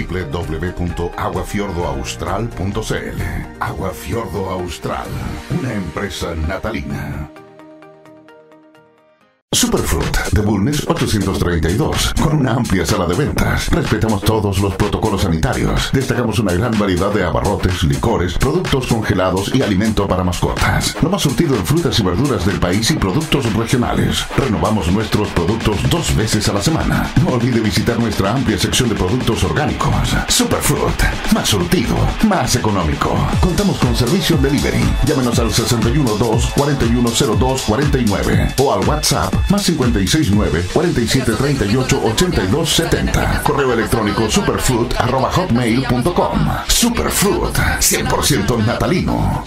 A: www.aguafiordoaustral.cl. Agua Fiordo Austral, una empresa natalina. Superfruit de Bulnes 832, con una amplia sala de ventas. Respetamos todos los protocolos sanitarios. Destacamos una gran variedad de abarrotes, licores, productos congelados y alimento para mascotas. Lo más surtido en frutas y verduras del país y productos regionales. Renovamos nuestros productos 2 veces a la semana. No olvide visitar nuestra amplia sección de productos orgánicos. Superfruit, más surtido, más económico. Contamos con servicio delivery. Llámenos al 619-4102-49 o al WhatsApp más 569-4738-8270. Correo electrónico superfruit@hotmail.com. Superfruit, 100% natalino.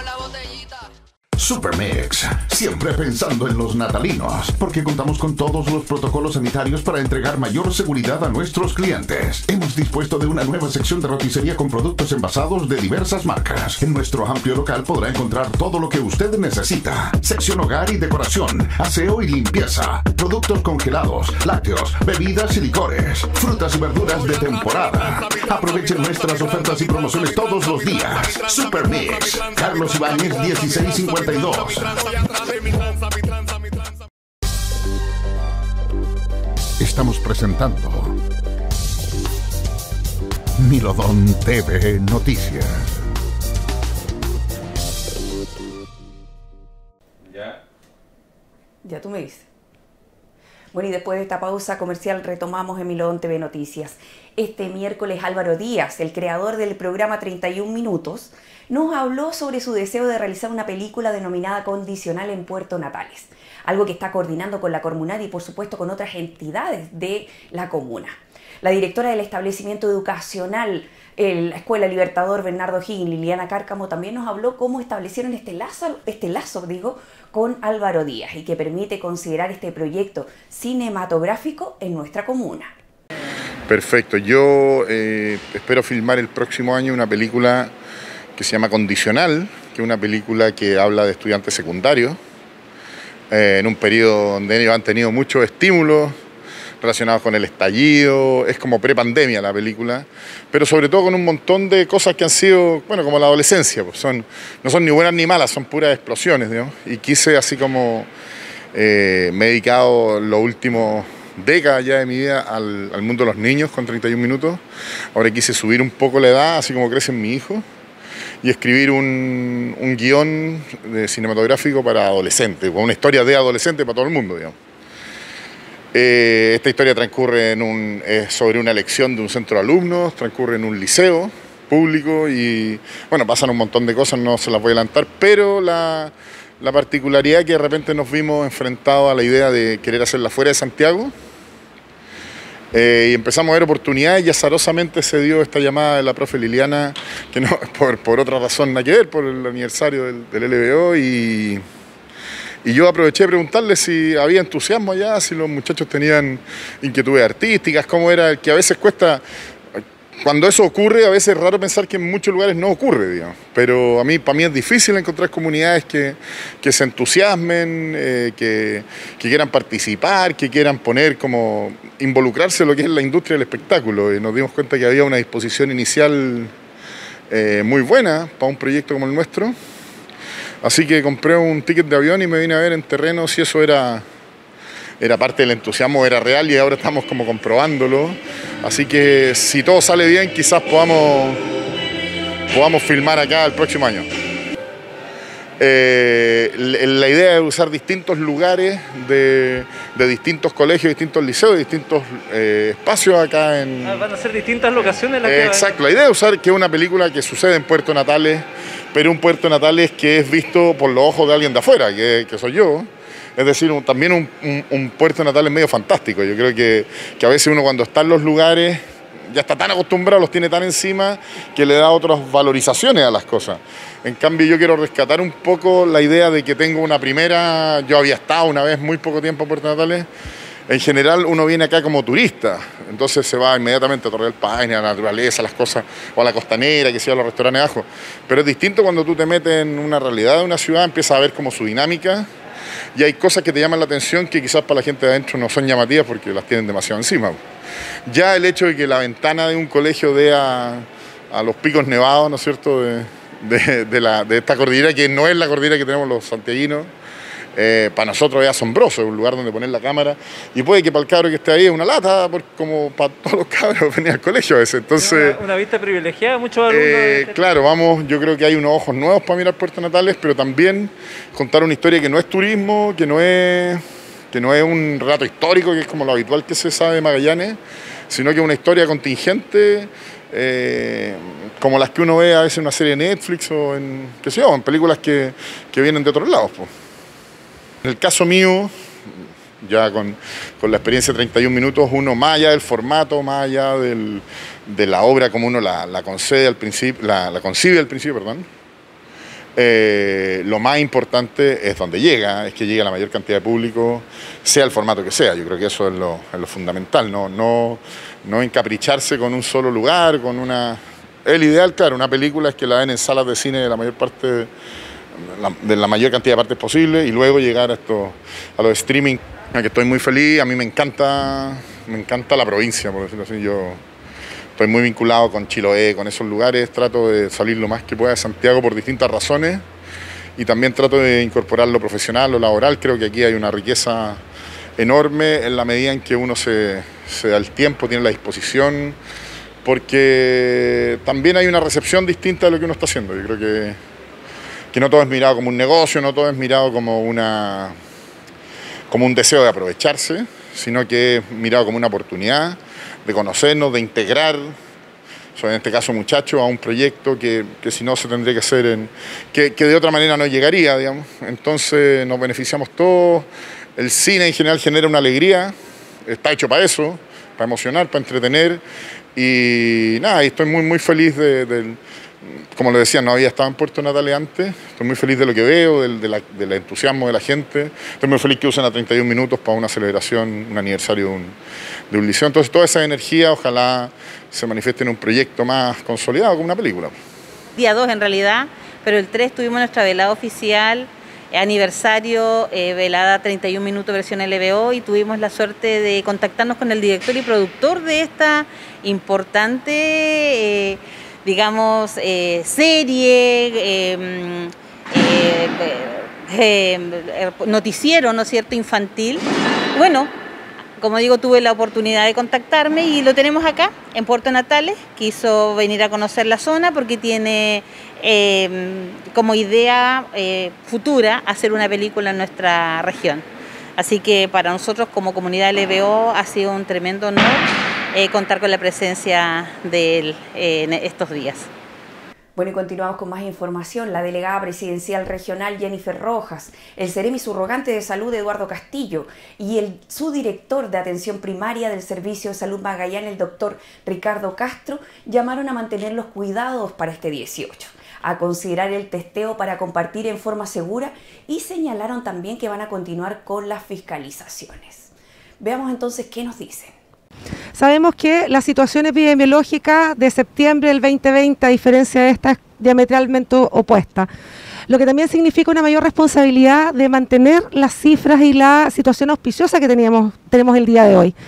A: Supermix, siempre pensando en los natalinos, porque contamos con todos los protocolos sanitarios para entregar mayor seguridad a nuestros clientes. Hemos dispuesto de una nueva sección de roticería con productos envasados de diversas marcas. En nuestro amplio local podrá encontrar todo lo que usted necesita. Sección hogar y decoración, aseo y limpieza, productos congelados, lácteos, bebidas y licores, frutas y verduras de temporada. Aprovechen nuestras ofertas y promociones todos los días. Supermix, Carlos Ibáñez 1652. Estamos presentando Milodón TV Noticias.
C: Ya tú me dices. Bueno, y después de esta pausa comercial retomamos en Milodón TV Noticias. Este miércoles Álvaro Díaz, el creador del programa 31 Minutos, nos habló sobre su deseo de realizar una película denominada Condicional en Puerto Natales, algo que está coordinando con la Comunidad y por supuesto con otras entidades de la comuna. La directora del establecimiento educacional, la Escuela Libertador Bernardo Higgins, Liliana Cárcamo, también nos habló cómo establecieron este lazo con Álvaro Díaz y que permite considerar este proyecto cinematográfico en nuestra comuna.
L: Perfecto, yo espero filmar el próximo año una película que se llama Condicional, que es una película que habla de estudiantes secundarios, en un periodo donde ellos han tenido muchos estímulos relacionados con el estallido. Es como prepandemia la película, pero sobre todo con un montón de cosas que han sido, bueno, como la adolescencia, pues no son ni buenas ni malas, son puras explosiones, digamos. Y quise, así como me he dedicado los últimos décadas ya de mi vida al mundo de los niños con 31 minutos, ahora quise subir un poco la edad, así como crecen mi hijo, y escribir un guión cinematográfico para adolescentes, una historia de adolescente para todo el mundo, digamos. Esta historia transcurre sobre una elección de un centro de alumnos, transcurre en un liceo público y, bueno, pasan un montón de cosas, no se las voy a adelantar, pero la particularidad es que de repente nos vimos enfrentados a la idea de querer hacerla fuera de Santiago y empezamos a ver oportunidades y azarosamente se dio esta llamada de la profe Liliana, que no por otra razón nada que ver, por el aniversario del LBO y Y yo aproveché de preguntarle si había entusiasmo allá, si los muchachos tenían inquietudes artísticas, cómo era, que a veces cuesta, cuando eso ocurre, a veces es raro pensar que en muchos lugares no ocurre, digamos. Pero para mí es difícil encontrar comunidades que se entusiasmen, que quieran participar, que quieran involucrarse en lo que es la industria del espectáculo. Y nos dimos cuenta que había una disposición inicial muy buena para un proyecto como el nuestro. Así que compré un ticket de avión y me vine a ver en terreno si eso era parte del entusiasmo, era real, y ahora estamos como comprobándolo. Así que si todo sale bien, quizás podamos filmar acá el próximo año. La idea es usar distintos lugares de distintos colegios, distintos liceos, distintos espacios acá en...
M: Van a ser distintas locaciones las
L: exacto, la idea es usar que es una película que sucede en Puerto Natales, pero un Puerto Natales que es visto por los ojos de alguien de afuera, que soy yo. Es decir, también un Puerto Natales medio fantástico. Yo creo que a veces uno cuando está en los lugares ya está tan acostumbrado, los tiene tan encima, que le da otras valorizaciones a las cosas. En cambio, yo quiero rescatar un poco la idea de que tengo una primera... Yo había estado una vez muy poco tiempo en Puerto Natales. En general, uno viene acá como turista, entonces se va inmediatamente a Torre del Paine, a la naturaleza, a las cosas, o a la costanera, que sea, a los restaurantes abajo. Pero es distinto cuando tú te metes en una realidad de una ciudad, empiezas a ver como su dinámica, y hay cosas que te llaman la atención que quizás para la gente de adentro no son llamativas porque las tienen demasiado encima. Ya el hecho de que la ventana de un colegio dé a los picos nevados, ¿no es cierto?, de esta cordillera, que no es la cordillera que tenemos los santiaguinos, para nosotros es asombroso, es un lugar donde poner la cámara, y puede que para el cabro que esté ahí es una lata, como para todos los cabros venir al colegio a veces. Entonces,
M: una vista privilegiada, muchos alumnos.
L: Claro, yo creo que hay unos ojos nuevos para mirar Puerto Natales, pero también contar una historia que no es turismo, que no es un relato histórico, que es como lo habitual que se sabe de Magallanes, sino que es una historia contingente, como las que uno ve a veces en una serie de Netflix o en películas que vienen de otros lados, pues. En el caso mío, ya con la experiencia de 31 minutos, uno más allá del formato, más allá de la obra como uno la concibe al principio, lo más importante es donde llega, es que llegue a la mayor cantidad de público, sea el formato que sea. Yo creo que eso es lo fundamental, no encapricharse con un solo lugar, El ideal, claro, una película es que la den en salas de cine de la mayor parte de la mayor cantidad de partes posible, y luego llegar a los streaming, a que estoy muy feliz. A mí me encanta la provincia, por decirlo así. Yo estoy muy vinculado con Chiloé, con esos lugares, trato de salir lo más que pueda de Santiago por distintas razones, y también trato de incorporar lo profesional, lo laboral. Creo que aquí hay una riqueza enorme en la medida en que uno se da el tiempo, tiene la disposición, porque también hay una recepción distinta de lo que uno está haciendo. Yo creo que no todo es mirado como un negocio, no todo es mirado como un deseo de aprovecharse, sino que es mirado como una oportunidad de conocernos, de integrar, en este caso muchachos, a un proyecto que si no se tendría que hacer, que de otra manera no llegaría, digamos. Entonces nos beneficiamos todos. El cine en general genera una alegría, está hecho para eso, para emocionar, para entretener, y nada, y estoy muy, muy feliz como le decía, no había estado en Puerto Natales antes. Estoy muy feliz de lo que veo, del entusiasmo de la gente. Estoy muy feliz que usen a 31 minutos para una celebración, un aniversario de un liceo. Entonces toda esa energía ojalá se manifieste en un proyecto más consolidado como una película.
N: Día 2 en realidad, pero el 3 tuvimos nuestra velada oficial, aniversario, velada 31 minutos versión LBO, y tuvimos la suerte de contactarnos con el director y productor de esta importante serie, noticiero, ¿no es cierto?, infantil. Bueno, como digo, tuve la oportunidad de contactarme y lo tenemos acá, en Puerto Natales. Quiso venir a conocer la zona porque tiene como idea futura hacer una película en nuestra región. Así que para nosotros como comunidad LBO ha sido un tremendo honor contar con la presencia de él en estos días.
C: Bueno, y continuamos con más información. La delegada presidencial regional Jennifer Rojas, el seremi subrogante de salud Eduardo Castillo y el subdirector de atención primaria del Servicio de Salud Magallanes, el doctor Ricardo Castro, llamaron a mantener los cuidados para este 18. a considerar el testeo para compartir en forma segura y señalaron también que van a continuar con las fiscalizaciones. Veamos entonces qué nos dicen.
O: Sabemos que la situación epidemiológica de septiembre del 2020, a diferencia de esta, es diametralmente opuesta, lo que también significa una mayor responsabilidad de mantener las cifras y la situación auspiciosa que tenemos el día de hoy.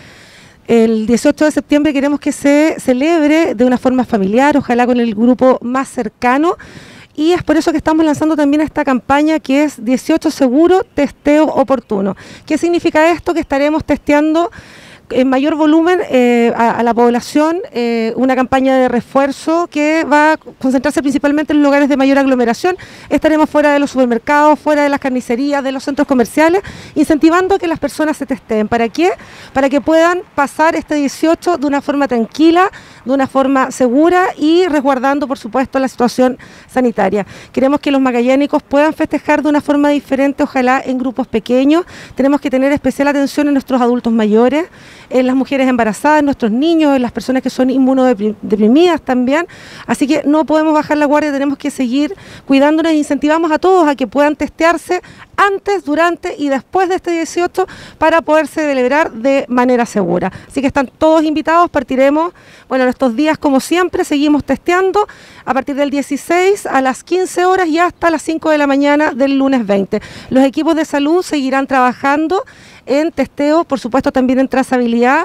O: El 18 de septiembre queremos que se celebre de una forma familiar, ojalá con el grupo más cercano, y es por eso que estamos lanzando también esta campaña que es 18 seguro, testeo oportuno. ¿Qué significa esto? Que estaremos testeando en mayor volumen a la población, una campaña de refuerzo que va a concentrarse principalmente en lugares de mayor aglomeración. Estaremos fuera de los supermercados, fuera de las carnicerías, de los centros comerciales, incentivando que las personas se testeen. ¿Para qué? Para que puedan pasar este 18 de una forma tranquila, de una forma segura y resguardando, por supuesto, la situación sanitaria. Queremos que los magallánicos puedan festejar de una forma diferente, ojalá en grupos pequeños. Tenemos que tener especial atención en nuestros adultos mayores, en las mujeres embarazadas, en nuestros niños, en las personas que son inmunodeprimidas también. Así que no podemos bajar la guardia, tenemos que seguir cuidándonos e incentivamos a todos a que puedan testearse antes, durante y después de este 18 para poderse celebrar de manera segura. Así que están todos invitados, partiremos, bueno, en estos días como siempre, seguimos testeando a partir del 16 a las 15 horas y hasta las 5 de la mañana del lunes 20. Los equipos de salud seguirán trabajando en testeo, por supuesto también en trazabilidad,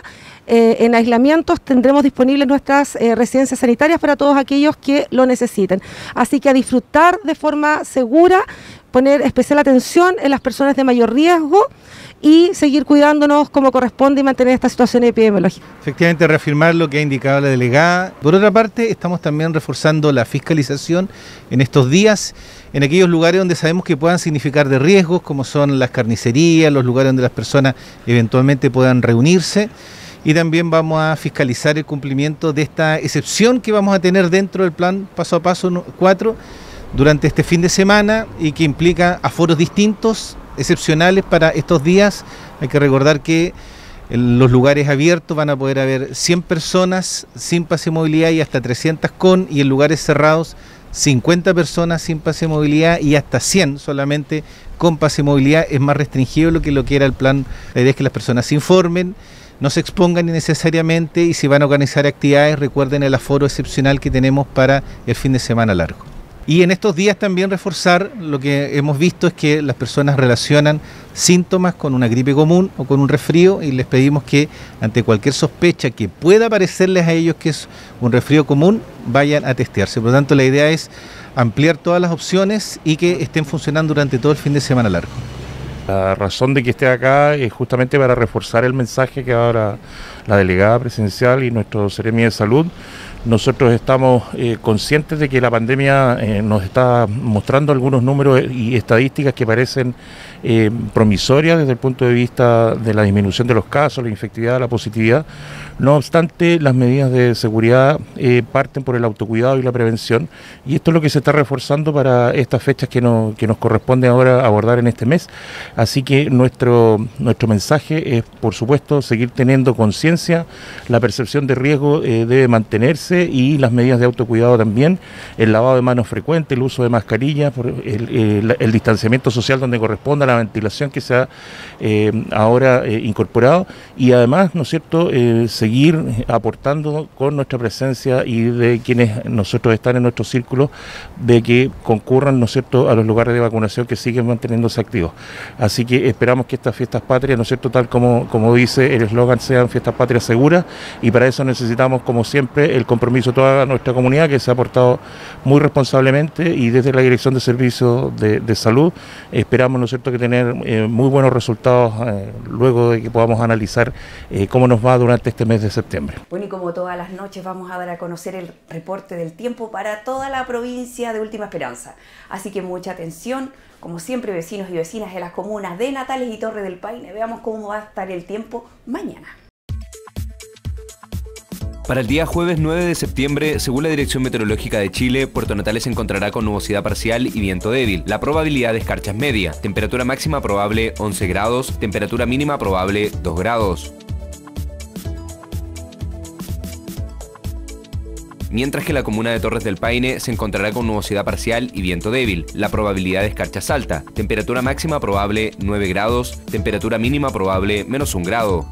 O: en aislamientos. Tendremos disponibles nuestras residencias sanitarias para todos aquellos que lo necesiten. Así que a disfrutar de forma segura, poner especial atención en las personas de mayor riesgo y seguir cuidándonos como corresponde y mantener esta situación epidemiológica.
E: Efectivamente, reafirmar lo que ha indicado la delegada. Por otra parte, estamos también reforzando la fiscalización en estos días en aquellos lugares donde sabemos que puedan significar de riesgos, como son las carnicerías, los lugares donde las personas eventualmente puedan reunirse. Y también vamos a fiscalizar el cumplimiento de esta excepción que vamos a tener dentro del plan paso a paso 4 durante este fin de semana y que implica aforos distintos, excepcionales para estos días. Hay que recordar que en los lugares abiertos van a poder haber 100 personas sin pase de movilidad y hasta 300 con, y en lugares cerrados 50 personas sin pase de movilidad y hasta 100 solamente con pase de movilidad. Es más restringido lo que era el plan. La idea es que las personas se informen, no se expongan innecesariamente y si van a organizar actividades recuerden el aforo excepcional que tenemos para el fin de semana largo. Y en estos días también reforzar lo que hemos visto es que las personas relacionan síntomas con una gripe común o con un resfrío y les pedimos que ante cualquier sospecha que pueda parecerles a ellos que es un resfrío común, vayan a testearse. Por lo tanto, la idea es ampliar todas las opciones y que estén funcionando durante todo el fin de semana largo.
P: La razón de que esté acá es justamente para reforzar el mensaje que ahora la delegada presidencial y nuestro Seremi de Salud. Nosotros estamos conscientes de que la pandemia nos está mostrando algunos números y estadísticas que parecen promisorias desde el punto de vista de la disminución de los casos, la infectividad, la positividad. No obstante, las medidas de seguridad parten por el autocuidado y la prevención, y esto es lo que se está reforzando para estas fechas que nos corresponde ahora abordar en este mes. Así que nuestro mensaje es, por supuesto, seguir teniendo conciencia, la percepción de riesgo debe mantenerse y las medidas de autocuidado también, el lavado de manos frecuente, el uso de mascarillas, el distanciamiento social donde corresponda, la ventilación que se ha ahora incorporado, y además, ¿no es cierto?, seguir aportando con nuestra presencia y de quienes nosotros están en nuestro círculo, de que concurran, ¿no es cierto?, a los lugares de vacunación que siguen manteniéndose activos. Así que esperamos que estas fiestas patrias, ¿no es cierto?, tal como dice el eslogan, sean fiestas patrias seguras, y para eso necesitamos, como siempre, el compromiso de toda nuestra comunidad, que se ha portado muy responsablemente, y desde la Dirección de Servicios de Salud esperamos, ¿no es cierto?, que tener muy buenos resultados luego de que podamos analizar cómo nos va durante este mes de septiembre.
C: Bueno, y como todas las noches vamos a dar a conocer el reporte del tiempo para toda la provincia de Última Esperanza. Así que mucha atención, como siempre, vecinos y vecinas de las comunas de Natales y Torre del Paine. Veamos cómo va a estar el tiempo mañana.
F: Para el día jueves 9 de septiembre, según la Dirección Meteorológica de Chile, Puerto Natales se encontrará con nubosidad parcial y viento débil. La probabilidad de escarchas media. Temperatura máxima probable 11 grados, temperatura mínima probable 2 grados. mientras que la comuna de Torres del Paine se encontrará con nubosidad parcial y viento débil. La probabilidad de escarchas alta. Temperatura máxima probable 9 grados, temperatura mínima probable -1 grado.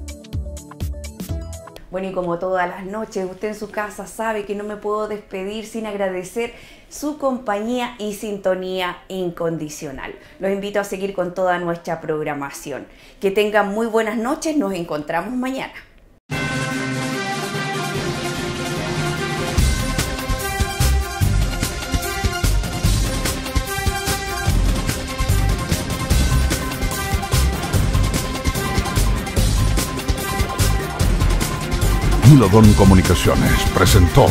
C: Bueno, y como todas las noches, usted en su casa sabe que no me puedo despedir sin agradecer su compañía y sintonía incondicional. Los invito a seguir con toda nuestra programación. Que tengan muy buenas noches, nos encontramos mañana.
A: Milodón Comunicaciones presentó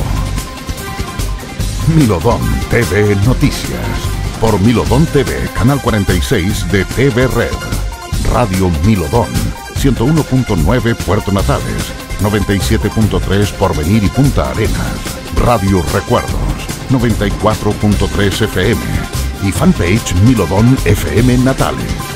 A: Milodón TV Noticias por Milodón TV, Canal 46 de TV Red. Radio Milodón, 101.9 Puerto Natales, 97.3 Porvenir y Punta Arenas. Radio Recuerdos, 94.3 FM y fanpage Milodón FM Natales.